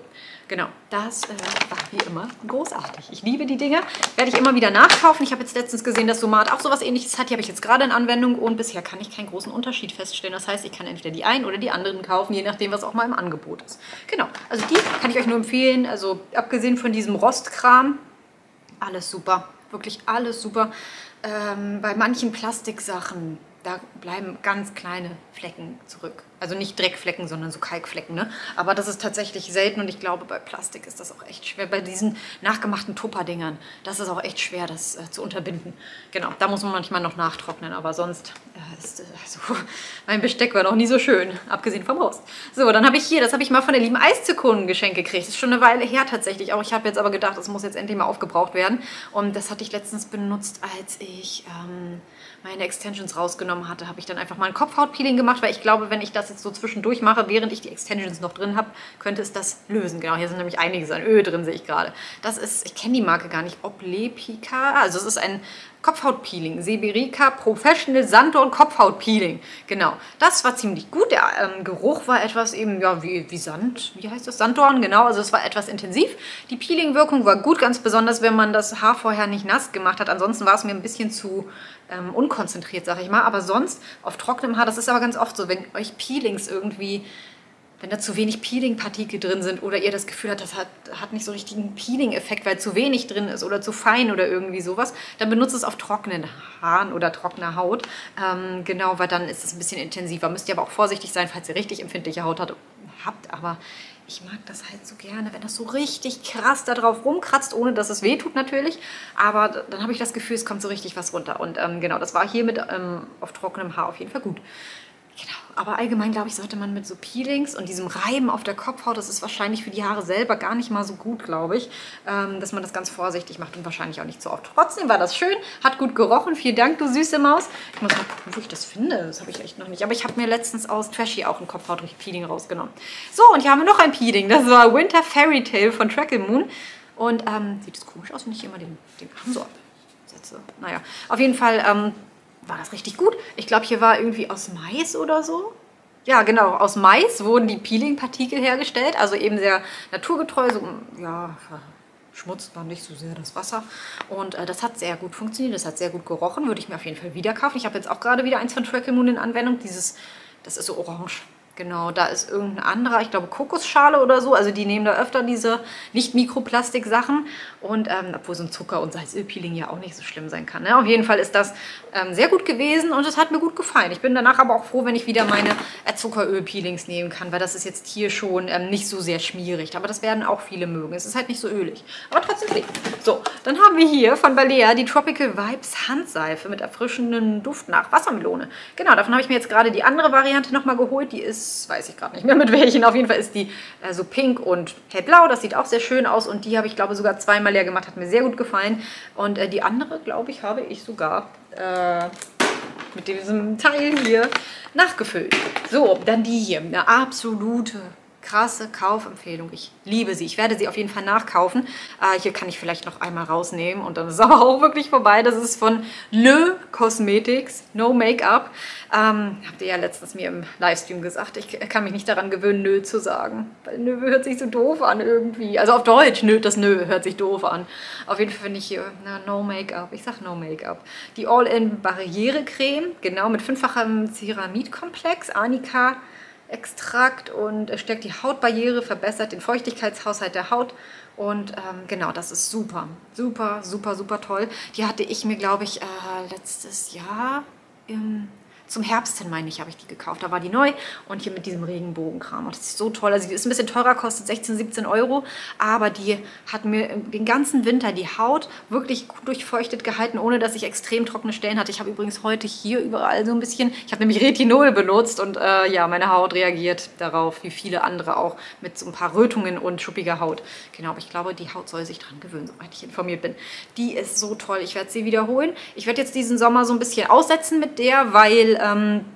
Genau, das äh, war wie immer großartig. Ich liebe die Dinge, werde ich immer wieder nachkaufen. Ich habe jetzt letztens gesehen, dass Somat auch sowas Ähnliches hat. Die habe ich jetzt gerade in Anwendung und bisher kann ich keinen großen Unterschied feststellen. Das heißt, ich kann entweder die einen oder die anderen kaufen, je nachdem, was auch mal im Angebot ist. Genau, also die kann ich euch nur empfehlen. Also abgesehen von diesem Rostkram, alles super, wirklich alles super. Ähm, bei manchen Plastiksachen, da bleiben ganz kleine Flecken zurück. Also nicht Dreckflecken, sondern so Kalkflecken, ne? Aber das ist tatsächlich selten und ich glaube, bei Plastik ist das auch echt schwer. Bei diesen nachgemachten Tupperdingern, das ist auch echt schwer, das äh, zu unterbinden. Genau, da muss man manchmal noch nachtrocknen, aber sonst äh, ist äh, so, mein Besteck war noch nie so schön, abgesehen vom Rost. So, dann habe ich hier, das habe ich mal von der lieben Eiszirkonen geschenkt gekriegt. Das ist schon eine Weile her tatsächlich auch. Ich habe jetzt aber gedacht, das muss jetzt endlich mal aufgebraucht werden. Und das hatte ich letztens benutzt, als ich ähm, meine Extensions rausgenommen hatte, habe ich dann einfach mal ein Kopfhautpeeling gemacht, weil ich glaube, wenn ich das jetzt so zwischendurch mache, während ich die Extensions noch drin habe, könnte es das lösen. Genau, hier sind nämlich einiges an Öl drin, sehe ich gerade. Das ist, ich kenne die Marke gar nicht, Oblepica, also es ist ein Kopfhautpeeling, Seberica Professional Sanddorn Kopfhautpeeling. Genau, das war ziemlich gut. Der ähm, Geruch war etwas eben, ja, wie, wie Sand, wie heißt das? Sanddorn, genau, also es war etwas intensiv. Die Peeling-Wirkung war gut, ganz besonders, wenn man das Haar vorher nicht nass gemacht hat. Ansonsten war es mir ein bisschen zu ähm, unkonzentriert, sag ich mal. Aber sonst auf trockenem Haar, das ist aber ganz oft so, wenn euch Peelings irgendwie, wenn da zu wenig Peeling-Partikel drin sind oder ihr das Gefühl habt, das hat, hat nicht so richtigen Peeling-Effekt, weil zu wenig drin ist oder zu fein oder irgendwie sowas, dann benutzt es auf trockenen Haaren oder trockener Haut. Ähm, genau, weil dann ist es ein bisschen intensiver. Müsst ihr aber auch vorsichtig sein, falls ihr richtig empfindliche Haut hat, habt. Aber ich mag das halt so gerne, wenn das so richtig krass da drauf rumkratzt, ohne dass es weh tut natürlich. Aber dann habe ich das Gefühl, es kommt so richtig was runter. Und ähm, genau, das war hier mit ähm, auf trockenem Haar auf jeden Fall gut. Genau, aber allgemein, glaube ich, sollte man mit so Peelings und diesem Reiben auf der Kopfhaut, das ist wahrscheinlich für die Haare selber gar nicht mal so gut, glaube ich, ähm, dass man das ganz vorsichtig macht und wahrscheinlich auch nicht so oft. Trotzdem war das schön, hat gut gerochen. Vielen Dank, du süße Maus. Ich muss mal gucken, wo ich das finde. Das habe ich echt noch nicht. Aber ich habe mir letztens aus Trashy auch ein Kopfhaut-Peeling rausgenommen. So, und hier haben wir noch ein Peeling. Das war Winter Fairy Tale von Trackle Moon. Und ähm, sieht es komisch aus, wenn ich hier mal den, den Arm so absetze. Naja, auf jeden Fall ähm, war das richtig gut. Ich glaube, hier war irgendwie aus Mais oder so. Ja, genau, aus Mais wurden die Peeling-Partikel hergestellt, also eben sehr naturgetreu, so, ja, verschmutzt war nicht so sehr das Wasser. Und äh, das hat sehr gut funktioniert, das hat sehr gut gerochen, würde ich mir auf jeden Fall wieder kaufen. Ich habe jetzt auch gerade wieder eins von Trackle Moon in Anwendung, dieses, das ist so orange. Genau, da ist irgendein anderer, ich glaube Kokosschale oder so, also die nehmen da öfter diese Nicht-Mikroplastik-Sachen und ähm, obwohl so ein Zucker- und Salzölpeeling ja auch nicht so schlimm sein kann. Ne? Auf jeden Fall ist das ähm, sehr gut gewesen und es hat mir gut gefallen. Ich bin danach aber auch froh, wenn ich wieder meine äh, Zuckeröl-Peelings nehmen kann, weil das ist jetzt hier schon ähm, nicht so sehr schmierig, aber das werden auch viele mögen. Es ist halt nicht so ölig, aber trotzdem sweet. So, dann haben wir hier von Balea die Tropical Vibes Handseife mit erfrischendem Duft nach Wassermelone. Genau, davon habe ich mir jetzt gerade die andere Variante nochmal geholt, die ist weiß ich gerade nicht mehr mit welchen. Auf jeden Fall ist die äh, so pink und hellblau. Das sieht auch sehr schön aus. Und die habe ich, glaube ich, sogar zweimal leer gemacht. Hat mir sehr gut gefallen. Und äh, die andere, glaube ich, habe ich sogar äh, mit diesem Teil hier nachgefüllt. So, dann die hier. Eine absolute krasse Kaufempfehlung. Ich liebe sie. Ich werde sie auf jeden Fall nachkaufen. Äh, hier kann ich vielleicht noch einmal rausnehmen und dann ist es aber auch wirklich vorbei. Das ist von Nö Cosmetics, No Make-up. Ähm, habt ihr ja letztens mir im Livestream gesagt, ich kann mich nicht daran gewöhnen, Nö zu sagen. Weil Nö hört sich so doof an irgendwie. Also auf Deutsch, Nö, das Nö hört sich doof an. Auf jeden Fall finde ich hier, na, No Make-up. Ich sag No Make-up. Die All-in Barrierecreme, genau, mit fünffachem Ceramidkomplex, Arnika Extrakt und stärkt die Hautbarriere, verbessert den Feuchtigkeitshaushalt der Haut und ähm, genau, das ist super, super, super, super toll. Die hatte ich mir, glaube ich, äh, letztes Jahr im zum Herbst hin, meine ich, habe ich die gekauft. Da war die neu und hier mit diesem Regenbogenkram. Und das ist so toll. Also die ist ein bisschen teurer, kostet sechzehn, siebzehn Euro. Aber die hat mir den ganzen Winter die Haut wirklich gut durchfeuchtet gehalten, ohne dass ich extrem trockene Stellen hatte. Ich habe übrigens heute hier überall so ein bisschen, ich habe nämlich Retinol benutzt und äh, ja, meine Haut reagiert darauf, wie viele andere auch, mit so ein paar Rötungen und schuppiger Haut. Genau, aber ich glaube, die Haut soll sich dran gewöhnen, soweit ich informiert bin. Die ist so toll. Ich werde sie wiederholen. Ich werde jetzt diesen Sommer so ein bisschen aussetzen mit der, weil Ähm,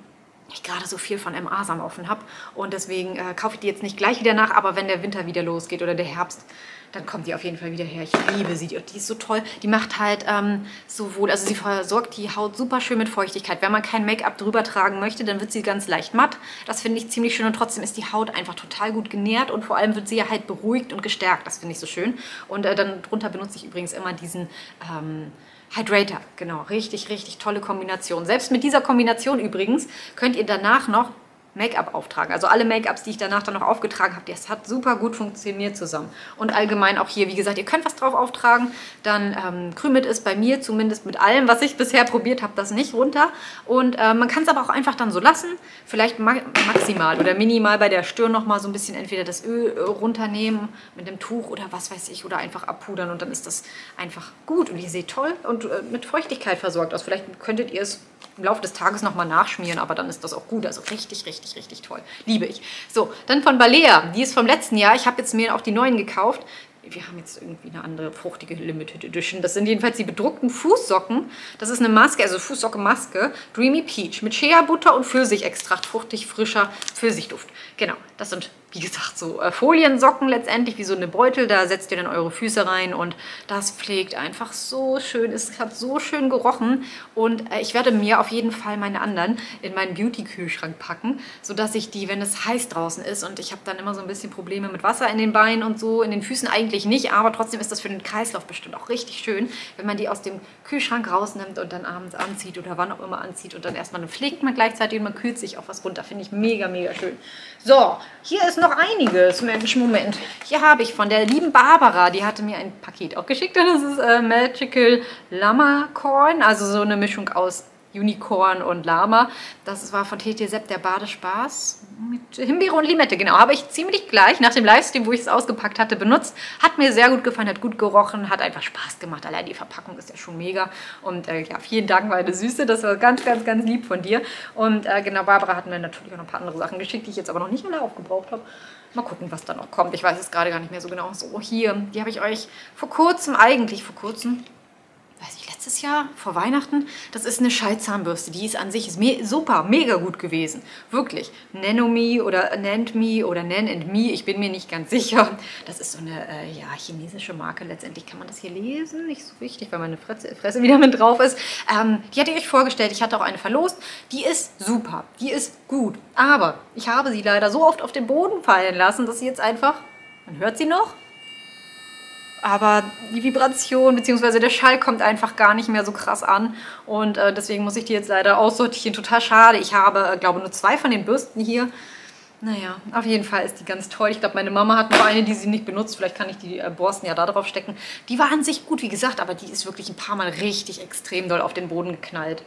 ich gerade so viel von M Asam offen habe. Und deswegen äh, kaufe ich die jetzt nicht gleich wieder nach, aber wenn der Winter wieder losgeht oder der Herbst, dann kommt die auf jeden Fall wieder her. Ich liebe sie, die, die ist so toll. Die macht halt ähm, sowohl, also sie versorgt die Haut super schön mit Feuchtigkeit. Wenn man kein Make-up drüber tragen möchte, dann wird sie ganz leicht matt. Das finde ich ziemlich schön und trotzdem ist die Haut einfach total gut genährt und vor allem wird sie ja halt beruhigt und gestärkt. Das finde ich so schön. Und äh, dann drunter benutze ich übrigens immer diesen ähm, Hydrator. Genau, richtig, richtig tolle Kombination. Selbst mit dieser Kombination übrigens könnt ihr danach noch Make-up auftragen. Also alle Make-ups, die ich danach dann noch aufgetragen habe, das hat super gut funktioniert zusammen. Und allgemein auch hier, wie gesagt, ihr könnt was drauf auftragen, dann ähm, krümelt es bei mir zumindest mit allem, was ich bisher probiert habe, das nicht runter. Und äh, man kann es aber auch einfach dann so lassen, vielleicht ma maximal oder minimal bei der Stirn nochmal so ein bisschen entweder das Öl äh, runternehmen mit dem Tuch oder was weiß ich oder einfach abpudern und dann ist das einfach gut. Und ihr seht toll und äh, mit Feuchtigkeit versorgt aus. Vielleicht könntet ihr es im Laufe des Tages nochmal nachschmieren, aber dann ist das auch gut. Also richtig, richtig, richtig toll. Liebe ich. So, dann von Balea. Die ist vom letzten Jahr. Ich habe jetzt mir auch die neuen gekauft. Wir haben jetzt irgendwie eine andere fruchtige Limited Edition. Das sind jedenfalls die bedruckten Fußsocken. Das ist eine Maske, also Fußsocke-Maske. Dreamy Peach mit Shea-Butter und Pfirsichextrakt. Fruchtig, frischer Pfirsichduft. Genau, das sind, wie gesagt, so äh, Foliensocken letztendlich, wie so eine Beutel. Da setzt ihr dann eure Füße rein und das pflegt einfach so schön. Es hat so schön gerochen und äh, ich werde mir auf jeden Fall meine anderen in meinen Beauty-Kühlschrank packen, sodass ich die, wenn es heiß draußen ist und ich habe dann immer so ein bisschen Probleme mit Wasser in den Beinen und so, in den Füßen eigentlich nicht, aber trotzdem ist das für den Kreislauf bestimmt auch richtig schön, wenn man die aus dem Kühlschrank rausnimmt und dann abends anzieht oder wann auch immer anzieht und dann erstmal dann pflegt man gleichzeitig und man kühlt sich auch was runter. Finde ich mega, mega schön. So, hier ist noch einiges. Mensch, Moment. Hier habe ich von der lieben Barbara, die hatte mir ein Paket auch geschickt und das ist äh, Magical Llama Corn, also so eine Mischung aus Unicorn und Lama. Das war von T T Sepp der Badespaß mit Himbeere und Limette. Genau, habe ich ziemlich gleich nach dem Livestream, wo ich es ausgepackt hatte, benutzt. Hat mir sehr gut gefallen, hat gut gerochen, hat einfach Spaß gemacht. Allein die Verpackung ist ja schon mega. Und äh, ja, vielen Dank, meine Süße. Das war ganz, ganz, ganz lieb von dir. Und äh, genau, Barbara hat mir natürlich auch noch ein paar andere Sachen geschickt, die ich jetzt aber noch nicht alle aufgebraucht habe. Mal gucken, was da noch kommt. Ich weiß es gerade gar nicht mehr so genau. So, hier, die habe ich euch vor kurzem, eigentlich vor kurzem, weiß ich, letztes Jahr, vor Weihnachten, das ist eine Schallzahnbürste. Die ist an sich ist me super, mega gut gewesen. Wirklich. Nanomi oder Nantme oder Nan and Me, ich bin mir nicht ganz sicher. Das ist so eine äh, ja, chinesische Marke. Letztendlich kann man das hier lesen. Nicht so wichtig, weil meine Fresse, Fresse wieder mit drauf ist. Ähm, die hatte ich euch vorgestellt. Ich hatte auch eine verlost. Die ist super. Die ist gut. Aber ich habe sie leider so oft auf den Boden fallen lassen, dass sie jetzt einfach, man hört sie noch, aber die Vibration bzw. der Schall kommt einfach gar nicht mehr so krass an und äh, deswegen muss ich die jetzt leider aussortieren. Total schade. Ich habe, äh, glaube nur zwei von den Bürsten hier. Naja, auf jeden Fall ist die ganz toll. Ich glaube, meine Mama hat noch eine, die sie nicht benutzt. Vielleicht kann ich die äh, Borsten ja da drauf stecken. Die war an sich gut, wie gesagt, aber die ist wirklich ein paar Mal richtig extrem doll auf den Boden geknallt.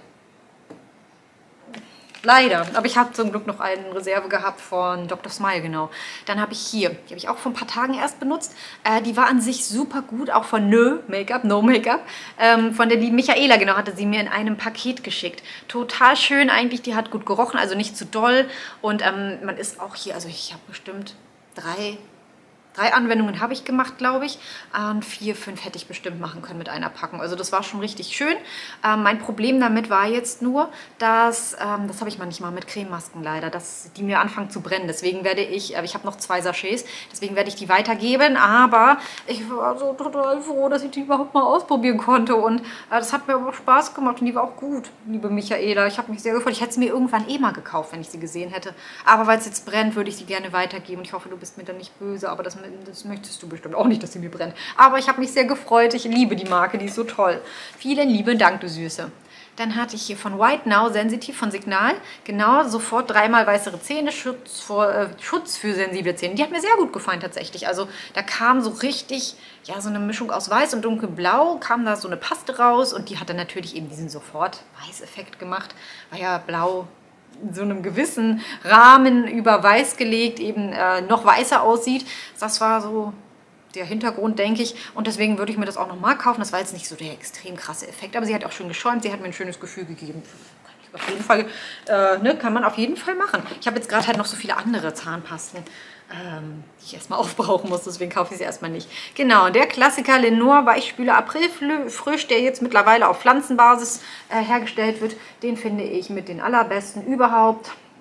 Leider, aber ich habe zum Glück noch eine Reserve gehabt von Doktor Smile, genau. Dann habe ich hier, die habe ich auch vor ein paar Tagen erst benutzt. Äh, die war an sich super gut, auch von Nö Make-up, No Make-up. Ähm, von der lieben Michaela, genau, hatte sie mir in einem Paket geschickt. Total schön eigentlich, die hat gut gerochen, also nicht zu doll. Und ähm, man ist auch hier, also ich habe bestimmt drei... Drei Anwendungen habe ich gemacht, glaube ich. Und vier, fünf hätte ich bestimmt machen können mit einer Packung. Also das war schon richtig schön. Ähm, mein Problem damit war jetzt nur, dass, ähm, das habe ich manchmal mit Crememasken leider, dass die mir anfangen zu brennen. Deswegen werde ich, äh, ich habe noch zwei Sachets, deswegen werde ich die weitergeben. Aber ich war so total froh, dass ich die überhaupt mal ausprobieren konnte. Und äh, das hat mir aber Spaß gemacht und die war auch gut, liebe Michaela. Ich habe mich sehr gefreut. Ich hätte sie mir irgendwann eh mal gekauft, wenn ich sie gesehen hätte. Aber weil es jetzt brennt, würde ich sie gerne weitergeben. Und ich hoffe, du bist mir dann nicht böse, aber das Das möchtest du bestimmt auch nicht, dass sie mir brennt. Aber ich habe mich sehr gefreut. Ich liebe die Marke, die ist so toll. Vielen lieben Dank, du Süße. Dann hatte ich hier von White Now Sensitiv von Signal. Genau, sofort dreimal weißere Zähne, Schutz, vor, äh, Schutz für sensible Zähne. Die hat mir sehr gut gefallen tatsächlich. Also da kam so richtig, ja, so eine Mischung aus Weiß und Dunkelblau. Kam da so eine Paste raus und die hat dann natürlich eben diesen sofort Weiß-Effekt gemacht. War ja blau in so einem gewissen Rahmen über weiß gelegt, eben äh, noch weißer aussieht. Das war so der Hintergrund, denke ich. Und deswegen würde ich mir das auch nochmal kaufen. Das war jetzt nicht so der extrem krasse Effekt, aber sie hat auch schön geschäumt. Sie hat mir ein schönes Gefühl gegeben. Kann ich auf jeden Fall, äh, ne, kann man auf jeden Fall machen. Ich habe jetzt gerade halt noch so viele andere Zahnpasten, ähm, die ich erstmal aufbrauchen muss, deswegen kaufe ich sie erstmal nicht. Genau, der Klassiker Lenore Weichspüler April Frisch, der jetzt mittlerweile auf Pflanzenbasis äh, hergestellt wird, den finde ich mit den allerbesten überhaupt.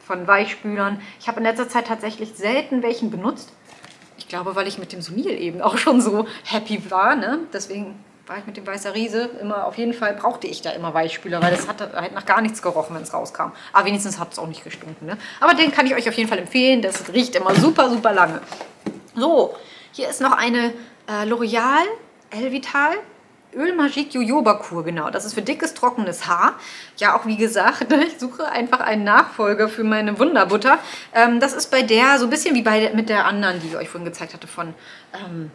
von Weichspülern. Ich habe in letzter Zeit tatsächlich selten welchen benutzt. Ich glaube, weil ich mit dem Sunil eben auch schon so happy war. Ne? Deswegen war ich mit dem Weißer Riese immer, auf jeden Fall brauchte ich da immer Weichspüler, weil das hat halt nach gar nichts gerochen, wenn es rauskam. Aber wenigstens hat es auch nicht gestunken. Ne? Aber den kann ich euch auf jeden Fall empfehlen. Das riecht immer super, super lange. So, hier ist noch eine äh, L'Oreal Elvital Öl Magique Jojoba Kur, genau. Das ist für dickes, trockenes Haar. Ja, auch wie gesagt, ich suche einfach einen Nachfolger für meine Wunderbutter. Ähm, das ist bei der so ein bisschen wie bei mit der anderen, die ich euch vorhin gezeigt hatte, von ähm,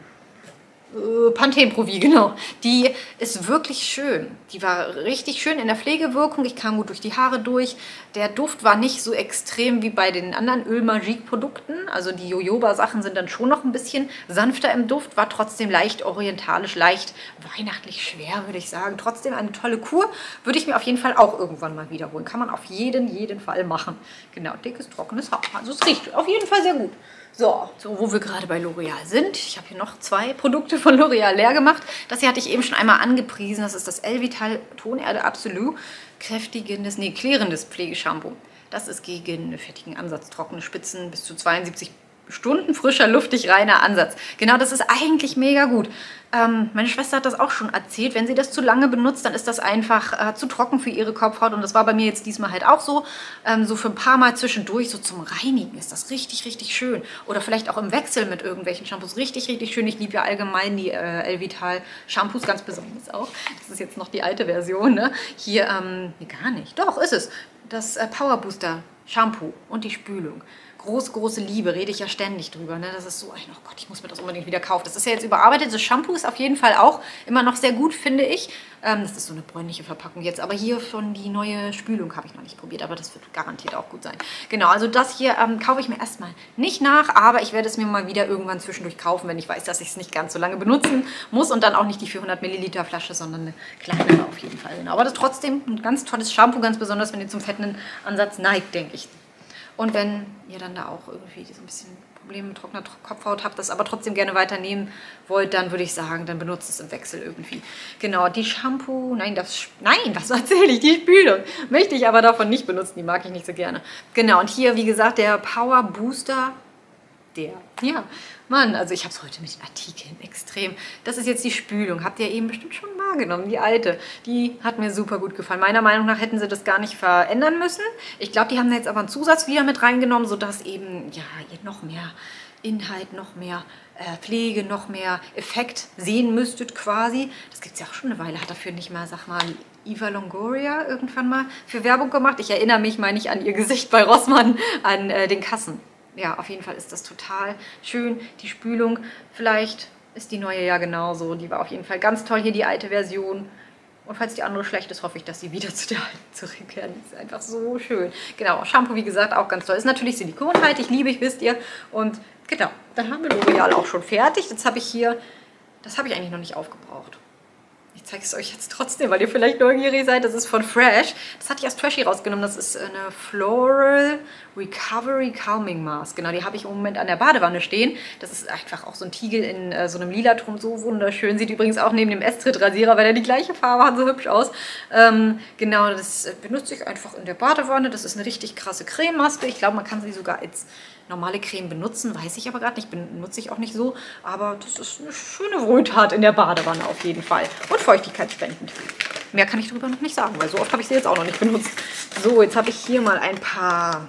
Pantene Pro V, genau. Die ist wirklich schön. Die war richtig schön in der Pflegewirkung. Ich kam gut durch die Haare durch. Der Duft war nicht so extrem wie bei den anderen Öl Magique Produkten. Also die Jojoba-Sachen sind dann schon noch ein bisschen sanfter im Duft. War trotzdem leicht orientalisch, leicht weihnachtlich schwer, würde ich sagen. Trotzdem eine tolle Kur. Würde ich mir auf jeden Fall auch irgendwann mal wiederholen. Kann man auf jeden, jeden Fall machen. Genau, dickes, trockenes Haar. Also es riecht auf jeden Fall sehr gut. So, so, wo wir gerade bei L'Oreal sind. Ich habe hier noch zwei Produkte von L'Oreal leer gemacht. Das hier hatte ich eben schon einmal angepriesen. Das ist das Elvital Tonerde Absolu kräftigendes, nee, klärendes Pflegeshampoo. Das ist gegen fettigen Ansatz, trockene Spitzen bis zu zweiundsiebzig Stunden frischer, luftig, reiner Ansatz. Genau, das ist eigentlich mega gut. Ähm, meine Schwester hat das auch schon erzählt. Wenn sie das zu lange benutzt, dann ist das einfach äh, zu trocken für ihre Kopfhaut. Und das war bei mir jetzt diesmal halt auch so. Ähm, so für ein paar Mal zwischendurch, so zum Reinigen ist das richtig, richtig schön. Oder vielleicht auch im Wechsel mit irgendwelchen Shampoos. Richtig, richtig schön. Ich liebe ja allgemein die äh, Elvital Shampoos, ganz besonders auch. Das ist jetzt noch die alte Version, ne? Hier, ähm, nee, gar nicht. Doch, ist es. Das äh, Power Booster Shampoo und die Spülung. Große, große Liebe, rede ich ja ständig drüber. Ne? Das ist so, oh Gott, ich muss mir das unbedingt wieder kaufen. Das ist ja jetzt überarbeitet. Das Shampoo ist auf jeden Fall auch immer noch sehr gut, finde ich. Ähm, das ist so eine bräunliche Verpackung jetzt. Aber hier schon die neue Spülung habe ich noch nicht probiert. Aber das wird garantiert auch gut sein. Genau, also das hier ähm, kaufe ich mir erstmal nicht nach. Aber ich werde es mir mal wieder irgendwann zwischendurch kaufen, wenn ich weiß, dass ich es nicht ganz so lange benutzen muss. Und dann auch nicht die vierhundert Milliliter Flasche, sondern eine kleinere auf jeden Fall. Genau. Aber das ist trotzdem ein ganz tolles Shampoo, ganz besonders, wenn ihr zum fetten Ansatz neigt, denke ich. Und wenn ihr dann da auch irgendwie so ein bisschen Probleme mit trockener Kopfhaut habt, das aber trotzdem gerne weiternehmen wollt, dann würde ich sagen, dann benutzt es im Wechsel irgendwie. Genau, die Shampoo, nein, das, nein, was erzähle ich, die Spülung möchte ich aber davon nicht benutzen, die mag ich nicht so gerne. Genau, und hier, wie gesagt, der Power Booster, der, ja, Mann, also ich habe es heute mit den Artikeln extrem. Das ist jetzt die Spülung, habt ihr eben bestimmt schon wahrgenommen, die alte. Die hat mir super gut gefallen. Meiner Meinung nach hätten sie das gar nicht verändern müssen. Ich glaube, die haben da jetzt aber einen Zusatz wieder mit reingenommen, sodass eben, ja, ihr noch mehr Inhalt, noch mehr äh, Pflege, noch mehr Effekt sehen müsstet quasi. Das gibt es ja auch schon eine Weile, hat dafür nicht mal, sag mal, Eva Longoria irgendwann mal für Werbung gemacht. Ich erinnere mich, meine ich, an ihr Gesicht bei Rossmann, an äh, den Kassen. Ja, auf jeden Fall ist das total schön. Die Spülung, vielleicht ist die neue ja genauso. Die war auf jeden Fall ganz toll. Hier die alte Version. Und falls die andere schlecht ist, hoffe ich, dass sie wieder zu der alten zurückkehren. Die ist einfach so schön. Genau, Shampoo, wie gesagt, auch ganz toll. Ist natürlich silikonhaltig, liebe ich, wisst ihr. Und genau, dann haben wir L'Oreal auch schon fertig. Jetzt habe ich hier, das habe ich eigentlich noch nicht aufgebraucht. Ich zeige es euch jetzt trotzdem, weil ihr vielleicht neugierig seid. Das ist von Fresh. Das hatte ich aus Trashy rausgenommen. Das ist eine Floral Recovery Calming Mask. Genau, die habe ich im Moment an der Badewanne stehen. Das ist einfach auch so ein Tiegel in äh, so einem lila Ton. So wunderschön. Sieht übrigens auch neben dem Estritt-Rasierer, weil der die gleiche Farbe hat, so hübsch aus. Ähm, genau, das benutze ich einfach in der Badewanne. Das ist eine richtig krasse Crememaske. Ich glaube, man kann sie sogar als normale Creme benutzen, weiß ich aber gerade nicht, benutze ich auch nicht so, aber das ist eine schöne Wohltat in der Badewanne auf jeden Fall und feuchtigkeitsspendend. Mehr kann ich darüber noch nicht sagen, weil so oft habe ich sie jetzt auch noch nicht benutzt. So, jetzt habe ich hier mal ein paar,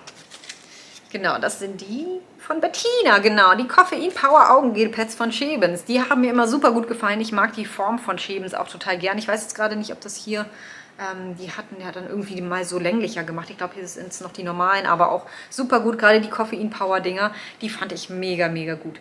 genau, das sind die von Bettina, genau, die Koffein Power Augengel-Pads von Schebens. Die haben mir immer super gut gefallen, ich mag die Form von Schebens auch total gern. Ich weiß jetzt gerade nicht, ob das hier Ähm, die hatten ja dann irgendwie mal so länglicher gemacht. Ich glaube, hier sind es noch die normalen, aber auch super gut. Gerade die Koffein-Power-Dinger, die fand ich mega, mega gut.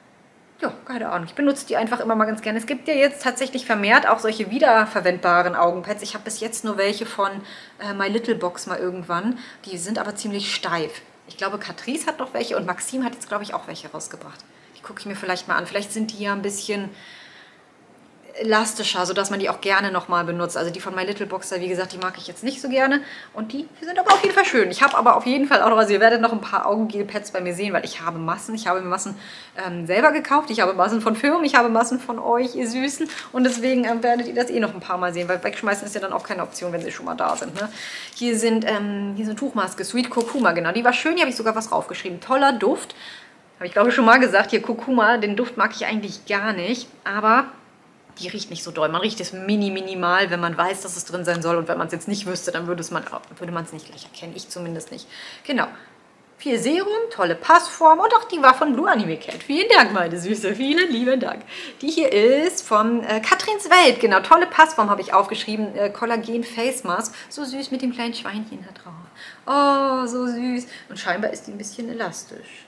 Ja, keine Ahnung. Ich benutze die einfach immer mal ganz gerne. Es gibt ja jetzt tatsächlich vermehrt auch solche wiederverwendbaren Augenpads. Ich habe bis jetzt nur welche von äh, My Little Box mal irgendwann. Die sind aber ziemlich steif. Ich glaube, Catrice hat noch welche und Maxim hat jetzt, glaube ich, auch welche rausgebracht. Die gucke ich mir vielleicht mal an. Vielleicht sind die ja ein bisschen elastischer, sodass man die auch gerne nochmal benutzt. Also die von My Little Boxer, wie gesagt, die mag ich jetzt nicht so gerne. Und die sind aber auf jeden Fall schön. Ich habe aber auf jeden Fall auch noch, also ihr werdet noch ein paar Augengel-Pads bei mir sehen, weil ich habe Massen. Ich habe mir Massen ähm, selber gekauft. Ich habe Massen von Firmen. Ich habe Massen von euch, ihr Süßen. Und deswegen ähm, werdet ihr das eh noch ein paar Mal sehen, weil wegschmeißen ist ja dann auch keine Option, wenn sie schon mal da sind. Ne? Hier sind ähm, hier ist eine Tuchmaske, Sweet Kurkuma, genau. Die war schön, hier habe ich sogar was draufgeschrieben. Toller Duft. Habe ich glaube ich schon mal gesagt. Hier Kurkuma, den Duft mag ich eigentlich gar nicht. Aber die riecht nicht so doll. Man riecht es mini, minimal, wenn man weiß, dass es drin sein soll. Und wenn man es jetzt nicht wüsste, dann würde man es nicht gleich erkennen. Ich zumindest nicht. Genau. Viel Serum, tolle Passform und auch die war von Blue Anime Cat. Vielen Dank, meine Süße. Vielen lieben Dank. Die hier ist von äh, Katrins Welt. Genau, tolle Passform habe ich aufgeschrieben. Äh, Kollagen Face Mask. So süß mit dem kleinen Schweinchen da drauf. Oh, so süß. Und scheinbar ist die ein bisschen elastisch.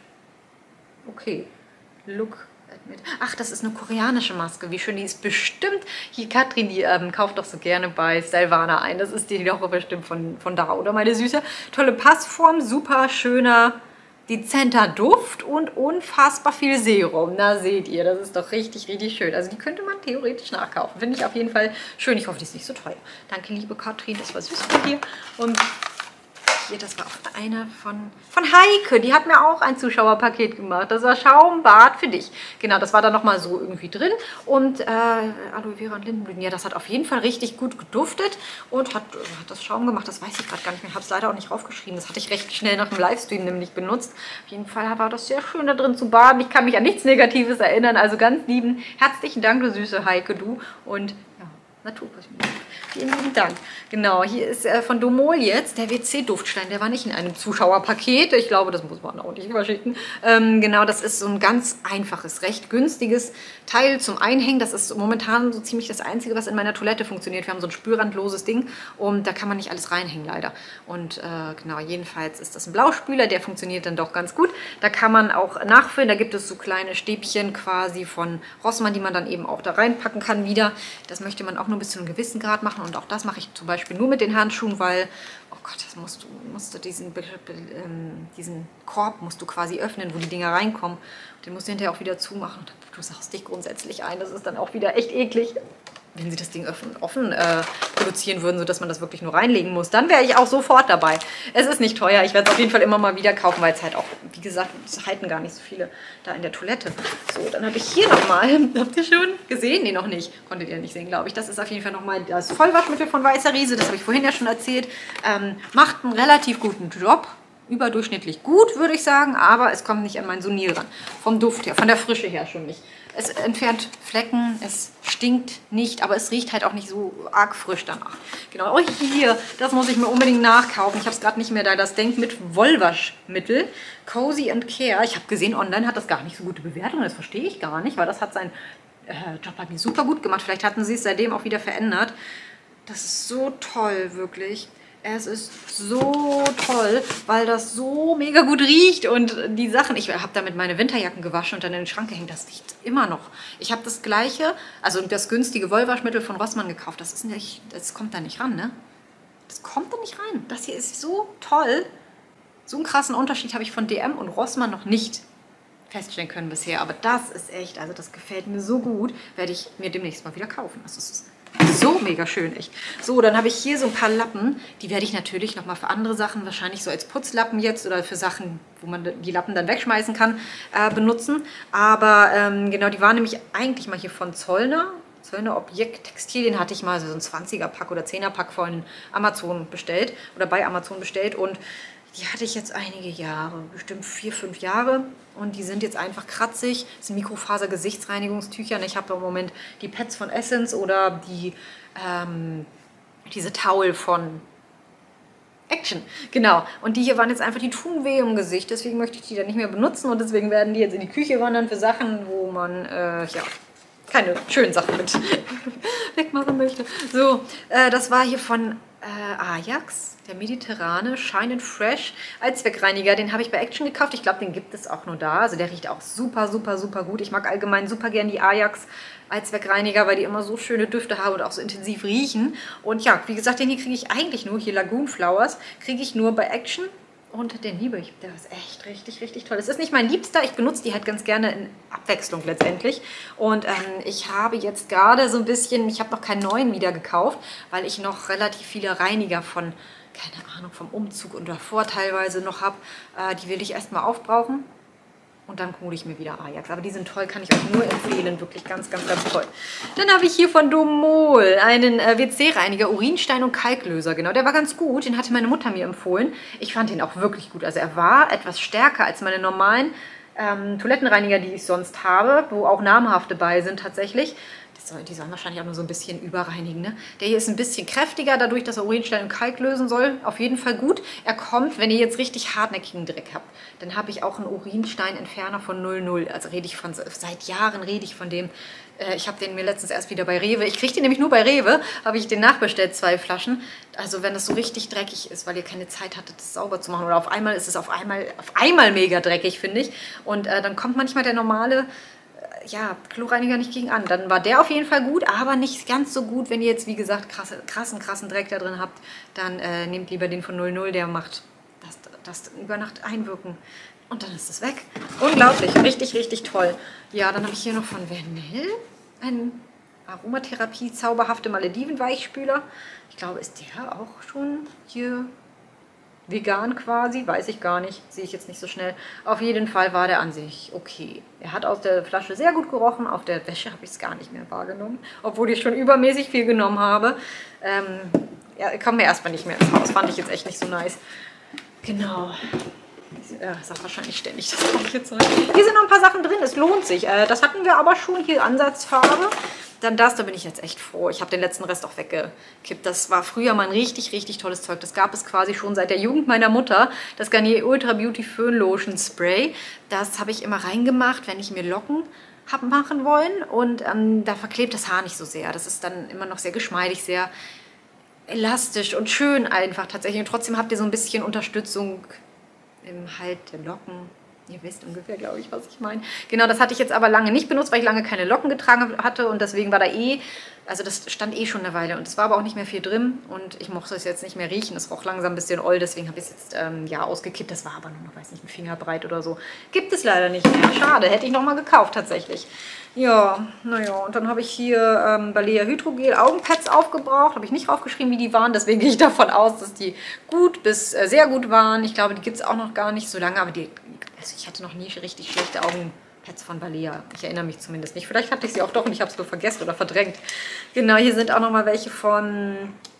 Okay. Look. Ach, das ist eine koreanische Maske. Wie schön, die ist bestimmt. Hier, Katrin, die ähm, kauft doch so gerne bei Stylevana ein. Das ist die doch bestimmt von, von da, oder meine Süße? Tolle Passform, super schöner, dezenter Duft und unfassbar viel Serum. Na, seht ihr, das ist doch richtig, richtig schön. Also die könnte man theoretisch nachkaufen. Finde ich auf jeden Fall schön. Ich hoffe, die ist nicht so teuer. Danke, liebe Katrin, das war süß von dir. Und hier, das war auch eine von, von Heike. Die hat mir auch ein Zuschauerpaket gemacht. Das war Schaumbad für dich. Genau, das war da nochmal so irgendwie drin. Und äh, Aloe Vera und Lindenblüten. Ja, das hat auf jeden Fall richtig gut geduftet und hat, hat das Schaum gemacht. Das weiß ich gerade gar nicht mehr. Ich habe es leider auch nicht raufgeschrieben. Das hatte ich recht schnell nach dem Livestream nämlich benutzt. Auf jeden Fall war das sehr schön da drin zu baden. Ich kann mich an nichts Negatives erinnern. Also ganz lieben, herzlichen Dank, du süße Heike, du. Und ja, Naturkosmetik. Vielen lieben Dank. Genau, hier ist äh, von Domol jetzt der W C-Duftstein. Der war nicht in einem Zuschauerpaket. Ich glaube, das muss man auch nicht überschicken. Ähm, genau, das ist so ein ganz einfaches, recht günstiges Teil zum Einhängen. Das ist momentan so ziemlich das Einzige, was in meiner Toilette funktioniert. Wir haben so ein spürrandloses Ding und da kann man nicht alles reinhängen, leider. Und äh, genau, jedenfalls ist das ein Blauspüler. Der funktioniert dann doch ganz gut. Da kann man auch nachfüllen. Da gibt es so kleine Stäbchen quasi von Rossmann, die man dann eben auch da reinpacken kann wieder. Das möchte man auch nur bis zu einem gewissen Grad machen. Und auch das mache ich zum Beispiel nur mit den Handschuhen, weil, oh Gott, das musst du, musst du diesen, ähm, diesen Korb musst du quasi öffnen, wo die Dinger reinkommen. Den musst du hinterher auch wieder zumachen. Und du sagst dich grundsätzlich ein. Das ist dann auch wieder echt eklig. Wenn sie das Ding offen, offen äh, produzieren würden, sodass man das wirklich nur reinlegen muss, dann wäre ich auch sofort dabei. Es ist nicht teuer. Ich werde es auf jeden Fall immer mal wieder kaufen, weil es halt auch, wie gesagt, es halten gar nicht so viele da in der Toilette. So, dann habe ich hier nochmal, habt ihr schon gesehen? Nee, noch nicht. Konntet ihr nicht sehen, glaube ich. Das ist auf jeden Fall nochmal das Vollwaschmittel von Weißer Riese. Das habe ich vorhin ja schon erzählt. Ähm, macht einen relativ guten Job. Überdurchschnittlich gut, würde ich sagen, aber es kommt nicht an mein Sonier ran. Vom Duft her, von der Frische her schon nicht. Es entfernt Flecken, es stinkt nicht, aber es riecht halt auch nicht so arg frisch danach. Genau, oh hier, das muss ich mir unbedingt nachkaufen. Ich habe es gerade nicht mehr da, das Denk mit Wollwaschmittel. Cozy and Care. Ich habe gesehen, online hat das gar nicht so gute Bewertungen. Das verstehe ich gar nicht, weil das hat seinen äh, Job hat mir super gut gemacht. Vielleicht hatten sie es seitdem auch wieder verändert. Das ist so toll, wirklich. Es ist so toll, weil das so mega gut riecht und die Sachen, ich habe damit meine Winterjacken gewaschen und dann in den Schrank gehängt, das riecht immer noch. Ich habe das gleiche, also das günstige Wollwaschmittel von Rossmann gekauft, das ist nicht, das kommt da nicht ran, ne? Das kommt da nicht rein. Das hier ist so toll. So einen krassen Unterschied habe ich von D M und Rossmann noch nicht feststellen können bisher, aber das ist echt, also das gefällt mir so gut, werde ich mir demnächst mal wieder kaufen. Das ist so mega schön, echt. So, dann habe ich hier so ein paar Lappen. Die werde ich natürlich nochmal für andere Sachen, wahrscheinlich so als Putzlappen jetzt oder für Sachen, wo man die Lappen dann wegschmeißen kann, äh, benutzen. Aber ähm, genau, die waren nämlich eigentlich mal hier von Zollner. Zollner Objekt Textilien hatte ich mal so ein zwanziger-Pack oder zehner-Pack von Amazon bestellt oder bei Amazon bestellt und die hatte ich jetzt einige Jahre, bestimmt vier, fünf Jahre. Und die sind jetzt einfach kratzig. Das sind Mikrofaser-Gesichtsreinigungstücher. Ich habe im Moment die Pads von Essence oder die, ähm, diese Towel von Action. Genau. Und die hier waren jetzt einfach, die tun weh im Gesicht. Deswegen möchte ich die dann nicht mehr benutzen. Und deswegen werden die jetzt in die Küche wandern für Sachen, wo man, äh, ja, keine schönen Sachen mit wegmachen möchte. So, äh, das war hier von äh, Ajax, der mediterrane Shine and Fresh Allzweckreiniger. Den habe ich bei Action gekauft. Ich glaube, den gibt es auch nur da. Also der riecht auch super, super, super gut. Ich mag allgemein super gern die Ajax Allzweckreiniger, weil die immer so schöne Düfte haben und auch so intensiv riechen. Und ja, wie gesagt, den hier kriege ich eigentlich nur, hier Lagoon Flowers, kriege ich nur bei Action Und den liebe ich. Der ist echt richtig, richtig toll. Es ist nicht mein Liebster. Ich benutze die halt ganz gerne in Abwechslung letztendlich. Und ähm, ich habe jetzt gerade so ein bisschen, ich habe noch keinen neuen wieder gekauft, weil ich noch relativ viele Reiniger von, keine Ahnung, vom Umzug und davor teilweise noch habe. Äh, die will ich erstmal aufbrauchen. Und dann hole ich mir wieder Ajax. Aber die sind toll, kann ich euch nur empfehlen. Wirklich ganz, ganz, ganz toll. Dann habe ich hier von Domol einen äh, W C-Reiniger, Urinstein und Kalklöser. Genau, der war ganz gut. Den hatte meine Mutter mir empfohlen. Ich fand den auch wirklich gut. Also er war etwas stärker als meine normalen ähm, Toilettenreiniger, die ich sonst habe, wo auch namhafte bei sind tatsächlich. Soll, die sollen wahrscheinlich auch nur so ein bisschen überreinigen. Ne? Der hier ist ein bisschen kräftiger, dadurch, dass er Urinstein und Kalk lösen soll. Auf jeden Fall gut. Er kommt, wenn ihr jetzt richtig hartnäckigen Dreck habt. Dann habe ich auch einen Urinstein-Entferner von null null. Also rede ich von, seit Jahren rede ich von dem. Äh, ich habe den mir letztens erst wieder bei Rewe. Ich kriege den nämlich nur bei Rewe. Habe ich den nachbestellt, zwei Flaschen. Also wenn das so richtig dreckig ist, weil ihr keine Zeit hattet, das sauber zu machen. Oder auf einmal ist es auf einmal, auf einmal mega dreckig, finde ich. Und äh, dann kommt manchmal der normale ja, Kloreiniger nicht gegen an. Dann war der auf jeden Fall gut, aber nicht ganz so gut, wenn ihr jetzt, wie gesagt, krasse, krassen, krassen Dreck da drin habt. Dann äh, nehmt lieber den von null null, der macht das, das über Nacht einwirken. Und dann ist es weg. Unglaublich, richtig, richtig toll. Ja, dann habe ich hier noch von Vernell einen Aromatherapie zauberhafte Malediven-Weichspüler. Ich glaube, ist der auch schon hier vegan quasi, weiß ich gar nicht, sehe ich jetzt nicht so schnell. Auf jeden Fall war der an sich okay. Er hat aus der Flasche sehr gut gerochen, auf der Wäsche habe ich es gar nicht mehr wahrgenommen, obwohl ich schon übermäßig viel genommen habe. Ähm, ja, kam mir erstmal nicht mehr ins Haus, fand ich jetzt echt nicht so nice. Genau. Ja, ich sag wahrscheinlich ständig das gleiche Zeug. Hier sind noch ein paar Sachen drin, es lohnt sich. Äh, das hatten wir aber schon, hier Ansatzfarbe. Dann das, da bin ich jetzt echt froh. Ich habe den letzten Rest auch weggekippt. Das war früher mal ein richtig, richtig tolles Zeug. Das gab es quasi schon seit der Jugend meiner Mutter. Das Garnier Ultra Beauty Föhn Lotion Spray. Das habe ich immer reingemacht, wenn ich mir Locken habe machen wollen. Und ähm, da verklebt das Haar nicht so sehr. Das ist dann immer noch sehr geschmeidig, sehr elastisch und schön einfach tatsächlich. Und trotzdem habt ihr so ein bisschen Unterstützung im Halt der Locken. Ihr wisst ungefähr, glaube ich, was ich meine. Genau, das hatte ich jetzt aber lange nicht benutzt, weil ich lange keine Locken getragen hatte. Und deswegen war da eh, also das stand eh schon eine Weile. Und es war aber auch nicht mehr viel drin. Und ich mochte es jetzt nicht mehr riechen. Es roch langsam ein bisschen oll, deswegen habe ich es jetzt ähm, ja, ausgekippt. Das war aber nur noch, weiß nicht, ein Fingerbreit oder so. Gibt es leider nicht mehr. Schade, hätte ich nochmal gekauft tatsächlich. Ja, naja, und dann habe ich hier ähm, Balea Hydrogel Augenpads aufgebraucht. Habe ich nicht draufgeschrieben, wie die waren. Deswegen gehe ich davon aus, dass die gut bis äh, sehr gut waren. Ich glaube, die gibt es auch noch gar nicht so lange. Aber die, also ich hatte noch nie richtig schlechte Augenpads von Balea. Ich erinnere mich zumindest nicht. Vielleicht hatte ich sie auch doch und ich habe es nur vergessen oder verdrängt. Genau, hier sind auch noch mal welche von...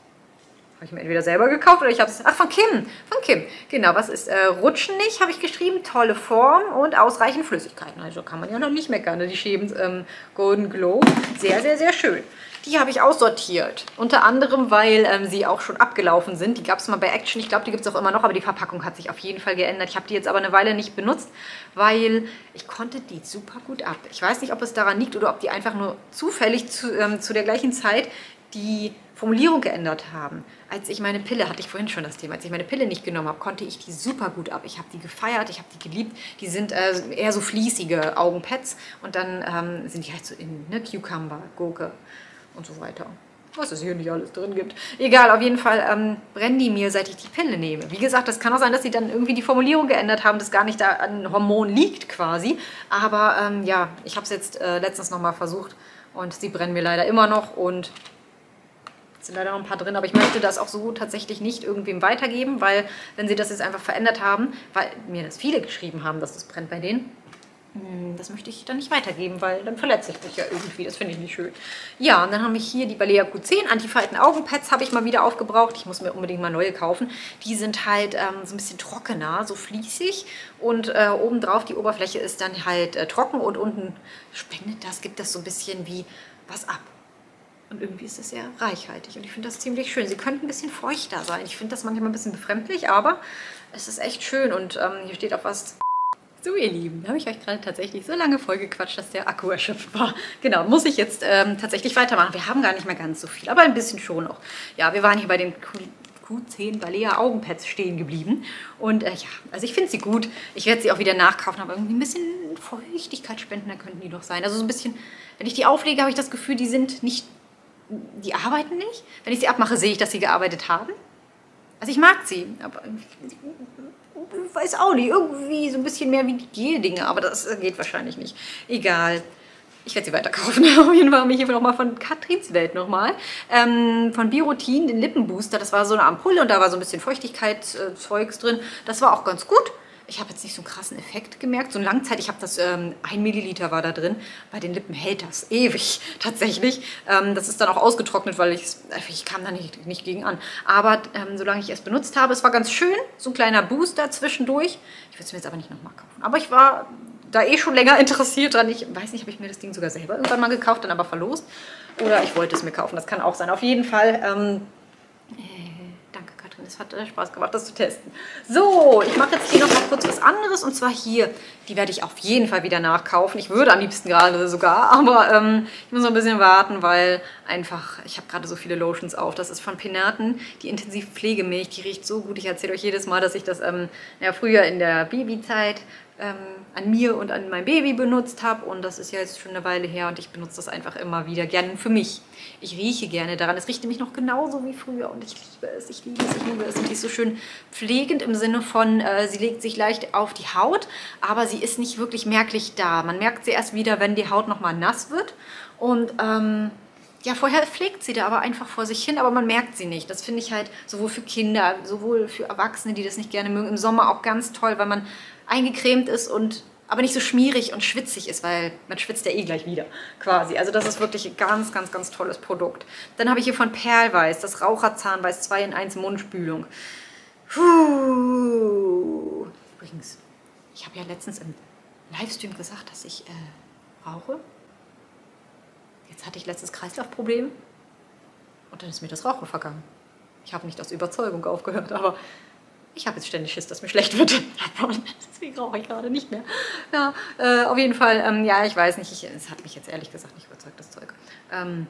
Habe ich mir entweder selber gekauft oder ich habe es... Ach, von Kim. Von Kim. Genau, was ist? Äh, rutschen nicht, habe ich geschrieben. Tolle Form und ausreichend Flüssigkeiten. Also kann man ja noch nicht meckern. Ne? Die Schäben ähm, Golden Glow. Sehr, sehr, sehr schön. Die habe ich aussortiert. Unter anderem, weil ähm, sie auch schon abgelaufen sind. Die gab es mal bei Action. Ich glaube, die gibt es auch immer noch. Aber die Verpackung hat sich auf jeden Fall geändert. Ich habe die jetzt aber eine Weile nicht benutzt, weil ich konnte die super gut ab. Ich weiß nicht, ob es daran liegt oder ob die einfach nur zufällig zu, ähm, zu der gleichen Zeit die Formulierung geändert haben. Als ich meine Pille, hatte ich vorhin schon das Thema, als ich meine Pille nicht genommen habe, konnte ich die super gut ab. Ich habe die gefeiert, ich habe die geliebt. Die sind äh, eher so fließige Augenpads und dann ähm, sind die halt so in ne, Cucumber, Gurke und so weiter. Was es hier nicht alles drin gibt. Egal, auf jeden Fall ähm, brennen die mir, seit ich die Pille nehme. Wie gesagt, das kann auch sein, dass sie dann irgendwie die Formulierung geändert haben, das gar nicht da an Hormon liegt quasi. Aber ähm, ja, ich habe es jetzt äh, letztens nochmal versucht und sie brennen mir leider immer noch und es sind leider noch ein paar drin, aber ich möchte das auch so tatsächlich nicht irgendwem weitergeben, weil wenn sie das jetzt einfach verändert haben, weil mir das viele geschrieben haben, dass das brennt bei denen, das möchte ich dann nicht weitergeben, weil dann verletze ich mich ja irgendwie. Das finde ich nicht schön. Ja, und dann haben wir hier die Balea Q zehn Antifalten Augenpads, habe ich mal wieder aufgebraucht. Ich muss mir unbedingt mal neue kaufen. Die sind halt ähm, so ein bisschen trockener, so fließig. Und äh, obendrauf die Oberfläche ist dann halt äh, trocken und unten spendet das, gibt das so ein bisschen wie was ab. Und irgendwie ist das sehr reichhaltig und ich finde das ziemlich schön. Sie könnten ein bisschen feuchter sein. Ich finde das manchmal ein bisschen befremdlich, aber es ist echt schön. Und ähm, hier steht auch was... So ihr Lieben, da habe ich euch gerade tatsächlich so lange vollgequatscht, dass der Akku erschöpft war. Genau, muss ich jetzt ähm, tatsächlich weitermachen. Wir haben gar nicht mehr ganz so viel, aber ein bisschen schon noch. Ja, wir waren hier bei den Q zehn Balea Augenpads stehen geblieben. Und äh, ja, also ich finde sie gut. Ich werde sie auch wieder nachkaufen, aber irgendwie ein bisschen Feuchtigkeit spenden, da könnten die noch sein. Also so ein bisschen, wenn ich die auflege, habe ich das Gefühl, die sind nicht... Die arbeiten nicht. Wenn ich sie abmache, sehe ich, dass sie gearbeitet haben. Also ich mag sie, aber Ich weiß auch nicht, irgendwie so ein bisschen mehr wie die Gel-Dinge, aber das geht wahrscheinlich nicht. Egal. Ich werde sie weiterkaufen. Auf jeden Fall habe ich hier nochmal von Katrins Welt nochmal. Ähm, von Birotin, den Lippenbooster. Das war so eine Ampulle und da war so ein bisschen Feuchtigkeitszeugs drin. Das war auch ganz gut. Ich habe jetzt nicht so einen krassen Effekt gemerkt. So eine Langzeit, ich habe das, ähm, ein Milliliter war da drin. Bei den Lippen hält das ewig, tatsächlich. Ähm, das ist dann auch ausgetrocknet, weil ich, ich kam da nicht, nicht gegen an. Aber ähm, solange ich es benutzt habe, es war ganz schön. So ein kleiner Booster zwischendurch. Ich würde es mir jetzt aber nicht nochmal kaufen. Aber ich war da eh schon länger interessiert dran. Ich weiß nicht, habe ich mir das Ding sogar selber irgendwann mal gekauft, dann aber verlost. Oder ich wollte es mir kaufen, das kann auch sein. Auf jeden Fall, ähm, äh, danke Katrin, es hat äh, Spaß gemacht, das zu testen. So, ich mache jetzt hier noch mal kurz was anderes und zwar hier. Die werde ich auf jeden Fall wieder nachkaufen. Ich würde am liebsten gerade sogar, aber ähm, ich muss noch ein bisschen warten, weil einfach, ich habe gerade so viele Lotions auf. Das ist von Penaten, die Intensivpflegemilch, die riecht so gut. Ich erzähle euch jedes Mal, dass ich das ähm, ja, früher in der Babyzeit ähm, an mir und an meinem Baby benutzt habe und das ist ja jetzt schon eine Weile her und ich benutze das einfach immer wieder, gerne für mich. Ich rieche gerne daran, es riecht nämlich noch genauso wie früher und ich liebe es, ich liebe es, ich liebe es und die ist so schön pflegend im Sinne von, äh, sie legt sich leicht auf die Haut, aber sie ist nicht wirklich merklich da. Man merkt sie erst wieder, wenn die Haut nochmal nass wird und ähm, ja, vorher pflegt sie da aber einfach vor sich hin, aber man merkt sie nicht. Das finde ich halt sowohl für Kinder, sowohl für Erwachsene, die das nicht gerne mögen, im Sommer auch ganz toll, weil man eingecremt ist und aber nicht so schmierig und schwitzig ist, weil man schwitzt ja eh gleich wieder, quasi. Also das ist wirklich ein ganz, ganz, ganz tolles Produkt. Dann habe ich hier von Perlweiß, das Raucherzahnweiß zwei in eins Mundspülung. Puh. Übrigens, ich habe ja letztens im Livestream gesagt, dass ich äh, rauche. Jetzt hatte ich letztes Kreislaufproblem und dann ist mir das Rauchen vergangen. Ich habe nicht aus Überzeugung aufgehört, aber ich habe jetzt ständig Schiss, dass mir schlecht wird. Deswegen rauche ich gerade nicht mehr. Ja, äh, auf jeden Fall, ähm, ja, ich weiß nicht, ich, es hat mich jetzt ehrlich gesagt nicht überzeugt, das Zeug. Ähm,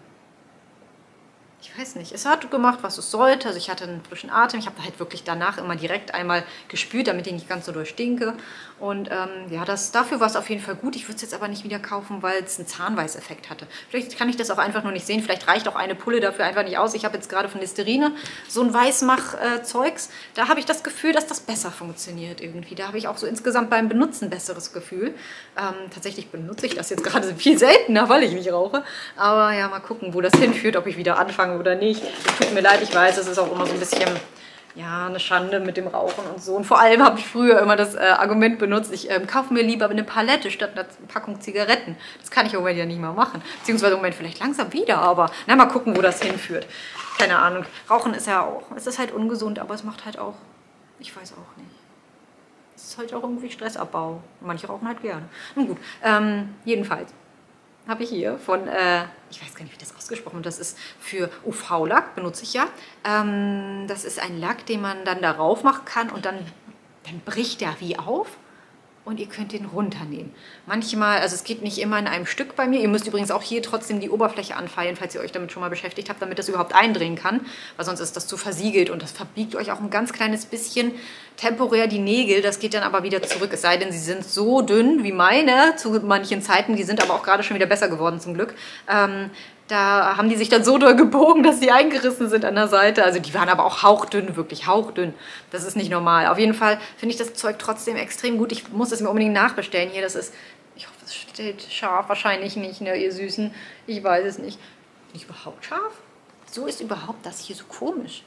ich weiß nicht, es hat gemacht, was es sollte. Also ich hatte einen frischen Atem. Ich habe halt wirklich danach immer direkt einmal gespült, damit ich nicht ganz so durchstinke. Und ähm, ja, das, dafür war es auf jeden Fall gut. Ich würde es jetzt aber nicht wieder kaufen, weil es einen Zahnweißeffekt hatte. Vielleicht kann ich das auch einfach nur nicht sehen. Vielleicht reicht auch eine Pulle dafür einfach nicht aus. Ich habe jetzt gerade von Listerine so ein Weißmach-Zeugs. Da habe ich das Gefühl, dass das besser funktioniert irgendwie. Da habe ich auch so insgesamt beim Benutzen ein besseres Gefühl. Ähm, tatsächlich benutze ich das jetzt gerade viel seltener, weil ich nicht rauche. Aber ja, mal gucken, wo das hinführt, ob ich wieder anfange oder nicht. Es tut mir leid, ich weiß, es ist auch immer so ein bisschen, ja, eine Schande mit dem Rauchen und so. Und vor allem habe ich früher immer das äh, Argument benutzt, ich ähm, kaufe mir lieber eine Palette statt einer Packung Zigaretten. Das kann ich im Moment ja nicht mal machen. Beziehungsweise im Moment vielleicht langsam wieder, aber na, mal gucken, wo das hinführt. Keine Ahnung. Rauchen ist ja auch, es ist halt ungesund, aber es macht halt auch, ich weiß auch nicht. Es ist halt auch irgendwie Stressabbau. Manche rauchen halt gerne. Nun gut, ähm, jedenfalls habe ich hier von, äh, ich weiß gar nicht, wie das ausgesprochen wird, das ist für U V-Lack, benutze ich ja. Ähm, das ist ein Lack, den man dann darauf machen kann und dann, dann bricht der wie auf und ihr könnt den runternehmen. Manchmal, also es geht nicht immer in einem Stück bei mir, ihr müsst übrigens auch hier trotzdem die Oberfläche anfeilen, falls ihr euch damit schon mal beschäftigt habt, damit das überhaupt eindringen kann, weil sonst ist das zu versiegelt und das verbiegt euch auch ein ganz kleines bisschen temporär die Nägel, das geht dann aber wieder zurück, es sei denn, sie sind so dünn wie meine zu manchen Zeiten, die sind aber auch gerade schon wieder besser geworden zum Glück. Ähm, Da haben die sich dann so doll gebogen, dass sie eingerissen sind an der Seite. Also die waren aber auch hauchdünn, wirklich hauchdünn. Das ist nicht normal. Auf jeden Fall finde ich das Zeug trotzdem extrem gut. Ich muss es mir unbedingt nachbestellen hier. Das ist, ich hoffe, es steht scharf. Wahrscheinlich nicht, ne, ihr Süßen. Ich weiß es nicht. Bin ich überhaupt scharf? So ist überhaupt das hier so komisch.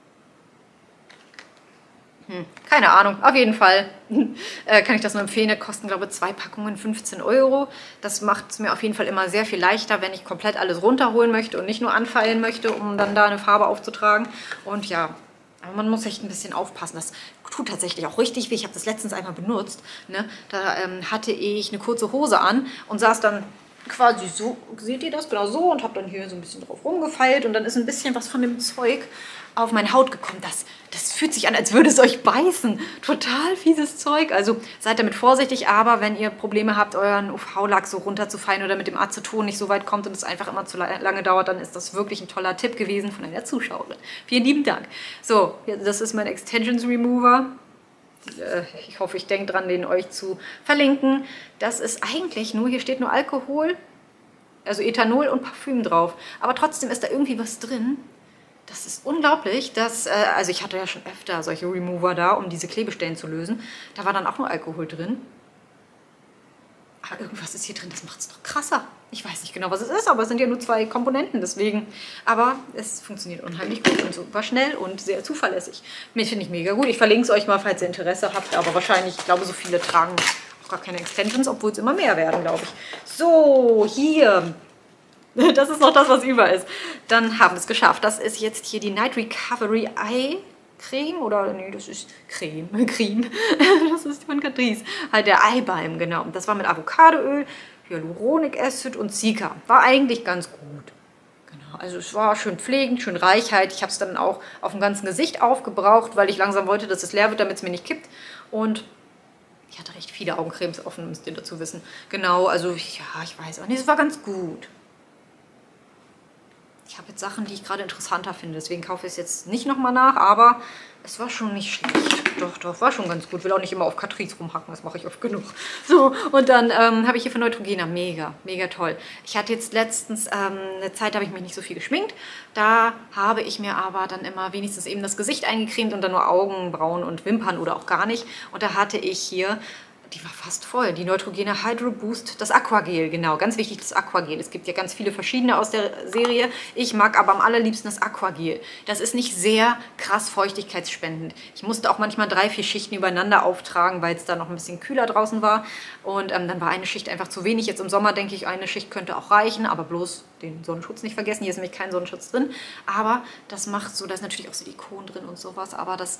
Hm, keine Ahnung, auf jeden Fall äh, kann ich das nur empfehlen. Da kosten, glaube ich, zwei Packungen fünfzehn Euro. Das macht es mir auf jeden Fall immer sehr viel leichter, wenn ich komplett alles runterholen möchte und nicht nur anfeilen möchte, um dann da eine Farbe aufzutragen. Und ja, aber man muss echt ein bisschen aufpassen. Das tut tatsächlich auch richtig weh. Ich habe das letztens einmal benutzt. Ne? Da ähm, hatte ich eine kurze Hose an und saß dann quasi so, seht ihr das? Genau so und habe dann hier so ein bisschen drauf rumgefeilt und dann ist ein bisschen was von dem Zeug auf meine Haut gekommen. Das, das fühlt sich an, als würde es euch beißen. Total fieses Zeug. Also seid damit vorsichtig, aber wenn ihr Probleme habt, euren U V-Lack so runterzufallen oder mit dem Aceton nicht so weit kommt und es einfach immer zu lange dauert, dann ist das wirklich ein toller Tipp gewesen von einer Zuschauerin. Vielen lieben Dank. So, das ist mein Extensions Remover. Ich hoffe, ich denke dran, den euch zu verlinken. Das ist eigentlich nur, hier steht nur Alkohol, also Ethanol und Parfüm drauf. Aber trotzdem ist da irgendwie was drin. Das ist unglaublich, dass, äh, also ich hatte ja schon öfter solche Remover da, um diese Klebestellen zu lösen. Da war dann auch nur Alkohol drin. Aber irgendwas ist hier drin, das macht es noch krasser. Ich weiß nicht genau, was es ist, aber es sind ja nur zwei Komponenten, deswegen. Aber es funktioniert unheimlich gut und super schnell und sehr zuverlässig. Mir finde ich mega gut. Ich verlinke es euch mal, falls ihr Interesse habt, aber wahrscheinlich, ich glaube, so viele tragen auch gar keine Extensions, obwohl es immer mehr werden, glaube ich. So, hier. Das ist noch das, was über ist. Dann haben wir es geschafft. Das ist jetzt hier die Night Recovery Eye Creme oder, nee, das ist Creme, Creme. Das ist von Catrice. Halt der Eye Balm, genau. Das war mit Avocadoöl, Hyaluronic Acid und Cica. War eigentlich ganz gut. Genau, also es war schön pflegend, schön reichhaltig. Ich habe es dann auch auf dem ganzen Gesicht aufgebraucht, weil ich langsam wollte, dass es leer wird, damit es mir nicht kippt. Und ich hatte recht viele Augencremes offen, müsst ihr dazu wissen. Genau, also ja, ich weiß auch nicht, es war ganz gut. Ich habe jetzt Sachen, die ich gerade interessanter finde, deswegen kaufe ich es jetzt nicht nochmal nach, aber es war schon nicht schlecht. Doch, doch, war schon ganz gut. Will auch nicht immer auf Catrice rumhacken, das mache ich oft genug. So, und dann ähm, habe ich hier von Neutrogena, mega, mega toll. Ich hatte jetzt letztens ähm, eine Zeit, da habe ich mich nicht so viel geschminkt. Da habe ich mir aber dann immer wenigstens eben das Gesicht eingecremt und dann nur Augenbrauen und Wimpern oder auch gar nicht. Und da hatte ich hier... Die war fast voll. Die Neutrogena Hydro Boost, das Aquagel, genau. Ganz wichtig, das Aquagel. Es gibt ja ganz viele verschiedene aus der Serie. Ich mag aber am allerliebsten das Aquagel. Das ist nicht sehr krass feuchtigkeitsspendend. Ich musste auch manchmal drei, vier Schichten übereinander auftragen, weil es da noch ein bisschen kühler draußen war. Und ähm, dann war eine Schicht einfach zu wenig. Jetzt im Sommer denke ich, eine Schicht könnte auch reichen, aber bloß den Sonnenschutz nicht vergessen. Hier ist nämlich kein Sonnenschutz drin. Aber das macht so, da ist natürlich auch Silikon drin und sowas, aber das...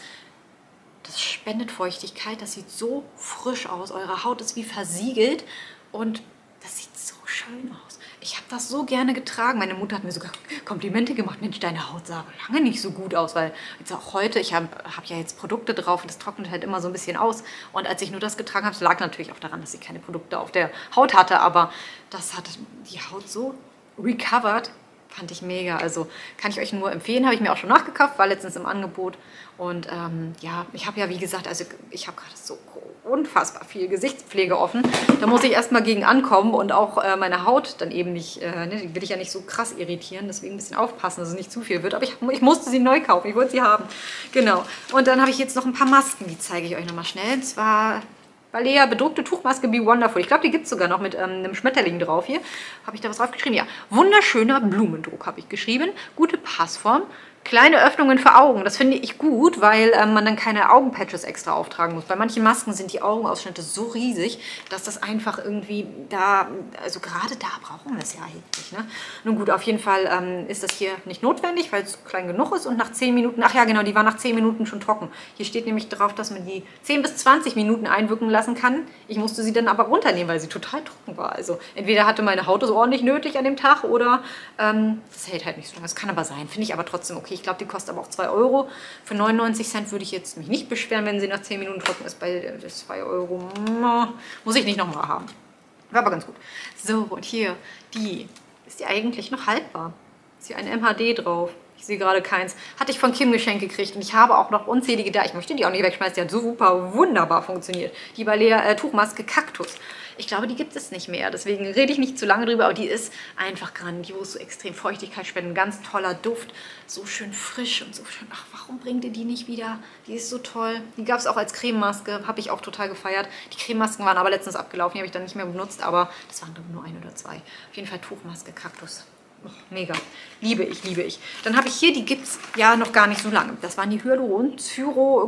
Das spendet Feuchtigkeit, das sieht so frisch aus. Eure Haut ist wie versiegelt und das sieht so schön aus. Ich habe das so gerne getragen. Meine Mutter hat mir sogar Komplimente gemacht. Mensch, deine Haut sah lange nicht so gut aus, weil jetzt auch heute, ich habe hab ja jetzt Produkte drauf und das trocknet halt immer so ein bisschen aus. Und als ich nur das getragen habe, lag natürlich auch daran, dass ich keine Produkte auf der Haut hatte, aber das hat die Haut so recovered. Fand ich mega, also kann ich euch nur empfehlen, habe ich mir auch schon nachgekauft, war letztens im Angebot und ähm, ja, ich habe ja wie gesagt, also ich habe gerade so unfassbar viel Gesichtspflege offen, da muss ich erstmal gegen ankommen und auch äh, meine Haut dann eben nicht, äh, ne, die will ich ja nicht so krass irritieren, deswegen ein bisschen aufpassen, dass es nicht zu viel wird, aber ich, ich musste sie neu kaufen, ich wollte sie haben, genau. Und dann habe ich jetzt noch ein paar Masken, die zeige ich euch nochmal schnell, und zwar... Balea bedruckte Tuchmaske Be Wonderful. Ich glaube, die gibt es sogar noch mit ähm, einem Schmetterling drauf hier. Habe ich da was drauf geschrieben? Ja. Wunderschöner Blumendruck habe ich geschrieben. Gute Passform. Kleine Öffnungen für Augen. Das finde ich gut, weil ähm, man dann keine Augenpatches extra auftragen muss. Bei manchen Masken sind die Augenausschnitte so riesig, dass das einfach irgendwie da, also gerade da brauchen wir es ja eigentlich. Ne? Nun gut, auf jeden Fall ähm, ist das hier nicht notwendig, weil es klein genug ist und nach zehn Minuten, ach ja genau, die war nach zehn Minuten schon trocken. Hier steht nämlich drauf, dass man die zehn bis zwanzig Minuten einwirken lassen kann. Ich musste sie dann aber runternehmen, weil sie total trocken war. Also entweder hatte meine Haut es ordentlich nötig an dem Tag oder ähm, das hält halt nicht so lange. Das kann aber sein, finde ich aber trotzdem okay. Ich glaube, die kostet aber auch zwei Euro. Für neunundneunzig Cent würde ich jetzt mich nicht beschweren, wenn sie nach zehn Minuten trocken ist. Bei zwei Euro muss ich nicht nochmal haben. War aber ganz gut. So, und hier, die ist die eigentlich noch haltbar. Ist hier ein M H D drauf. Ich sehe gerade keins. Hatte ich von Kim geschenkt gekriegt und ich habe auch noch unzählige da. Ich möchte die auch nicht wegschmeißen. Die hat so super wunderbar funktioniert. Die Balea äh, Tuchmaske Kaktus. Ich glaube, die gibt es nicht mehr. Deswegen rede ich nicht zu lange drüber. Aber die ist einfach grandios. So extrem Feuchtigkeit spenden. Ganz toller Duft. So schön frisch und so schön. Ach, warum bringt ihr die nicht wieder? Die ist so toll. Die gab es auch als Crememaske. Habe ich auch total gefeiert. Die Crememasken waren aber letztens abgelaufen. Die habe ich dann nicht mehr benutzt. Aber das waren nur ein oder zwei. Auf jeden Fall Tuchmaske Kaktus. Oh, mega. Liebe ich, liebe ich. Dann habe ich hier, die gibt es ja noch gar nicht so lange. Das waren die Hyaluron Cyro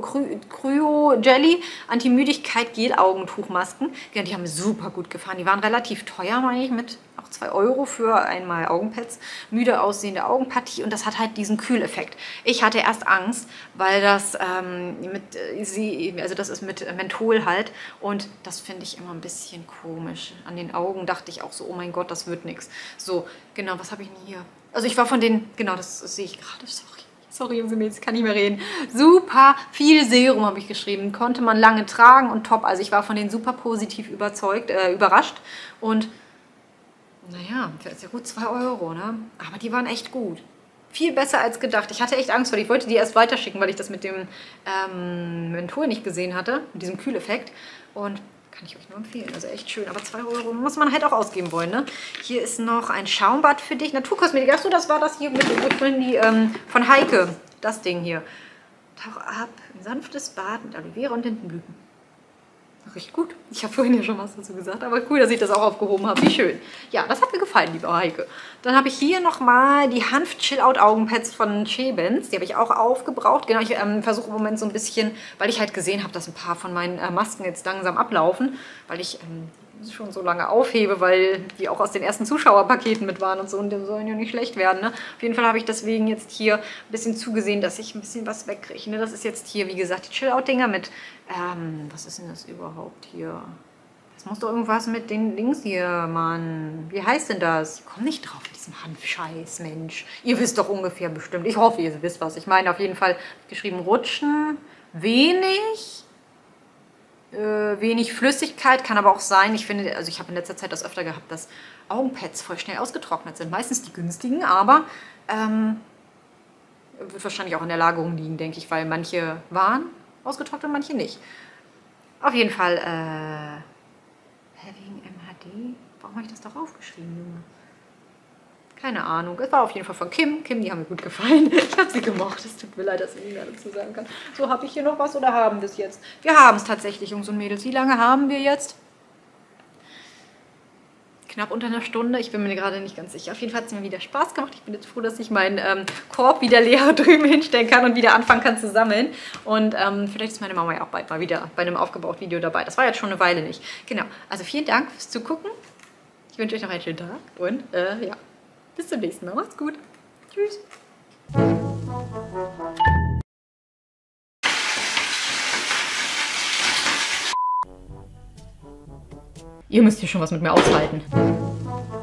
Cryo Jelly Anti-Müdigkeit Gel-Augentuchmasken. Ja, die haben mir super gut gefallen. Die waren relativ teuer, meine ich, mit auch zwei Euro für einmal Augenpads. Müde aussehende Augenpartie und das hat halt diesen Kühleffekt. Ich hatte erst Angst, weil das ähm, mit äh, sie, also das ist mit Menthol halt und das finde ich immer ein bisschen komisch. An den Augen dachte ich auch so, oh mein Gott, das wird nichts. So, genau, was habe ich denn hier? Also ich war von den, genau, das sehe ich gerade, sorry. Sorry, Jungs, jetzt kann ich nicht mehr reden. Super viel Serum habe ich geschrieben. Konnte man lange tragen und top. Also ich war von denen super positiv überzeugt, äh, überrascht. Und naja, das ist ja gut zwei Euro, ne? Aber die waren echt gut. Viel besser als gedacht. Ich hatte echt Angst vor die. Ich wollte die erst weiterschicken, weil ich das mit dem ähm, Menthol nicht gesehen hatte. Mit diesem Kühleffekt. Und kann kann ich euch nur empfehlen. Also echt schön. Aber zwei Euro muss man halt auch ausgeben wollen, ne? Hier ist noch ein Schaumbad für dich. Naturkosmetik. Achso, das war das hier mit ursprünglich die ähm, von Heike. Das Ding hier. Tauch ab. Ein sanftes Bad mit Aloe Vera und Lindenblüten. Riecht gut. Ich habe vorhin ja schon was dazu gesagt, aber cool, dass ich das auch aufgehoben habe. Wie schön. Ja, das hat mir gefallen, liebe Heike. Dann habe ich hier nochmal die Hanf Chill Out Augenpads von Chebens. Die habe ich auch aufgebraucht. Genau, ich ähm, versuche im Moment so ein bisschen, weil ich halt gesehen habe, dass ein paar von meinen äh, Masken jetzt langsam ablaufen, weil ich ähm, schon so lange aufhebe, weil die auch aus den ersten Zuschauerpaketen mit waren und so, und die sollen ja nicht schlecht werden. Ne? Auf jeden Fall habe ich deswegen jetzt hier ein bisschen zugesehen, dass ich ein bisschen was wegkriege. Ne? Das ist jetzt hier, wie gesagt, die Chill-Out-Dinger mit, ähm, was ist denn das überhaupt hier? Das muss doch irgendwas mit den Dings hier, Mann. Wie heißt denn das? Ich komme nicht drauf mit diesem Hanfscheiß, Mensch. Ihr wisst doch ungefähr bestimmt. Ich hoffe, ihr wisst, was ich meine. Auf jeden Fall geschrieben rutschen, wenig. Äh, wenig Flüssigkeit, kann aber auch sein, ich finde, also ich habe in letzter Zeit das öfter gehabt, dass Augenpads voll schnell ausgetrocknet sind. Meistens die günstigen, aber ähm, wird wahrscheinlich auch in der Lagerung liegen, denke ich, weil manche waren ausgetrocknet und manche nicht. Auf jeden Fall, äh, Having M H D, warum habe ich das doch aufgeschrieben, Junge? Keine Ahnung. Es war auf jeden Fall von Kim. Kim, die haben mir gut gefallen. Ich habe sie gemocht. Es tut mir leid, dass ich nicht mehr dazu sagen kann. So, habe ich hier noch was oder haben wir es jetzt? Wir haben es tatsächlich, Jungs und Mädels. Wie lange haben wir jetzt? Knapp unter einer Stunde. Ich bin mir gerade nicht ganz sicher. Auf jeden Fall hat es mir wieder Spaß gemacht. Ich bin jetzt froh, dass ich meinen ähm, Korb wieder leer drüben hinstellen kann und wieder anfangen kann zu sammeln. Und ähm, vielleicht ist meine Mama ja auch bald mal wieder bei einem Aufgebraucht-Video dabei. Das war jetzt schon eine Weile nicht. Genau. Also vielen Dank fürs Zugucken. Ich wünsche euch noch einen schönen Tag. Und äh, ja. Bis zum nächsten Mal. Macht's gut. Tschüss. Ihr müsst hier schon was mit mir aushalten.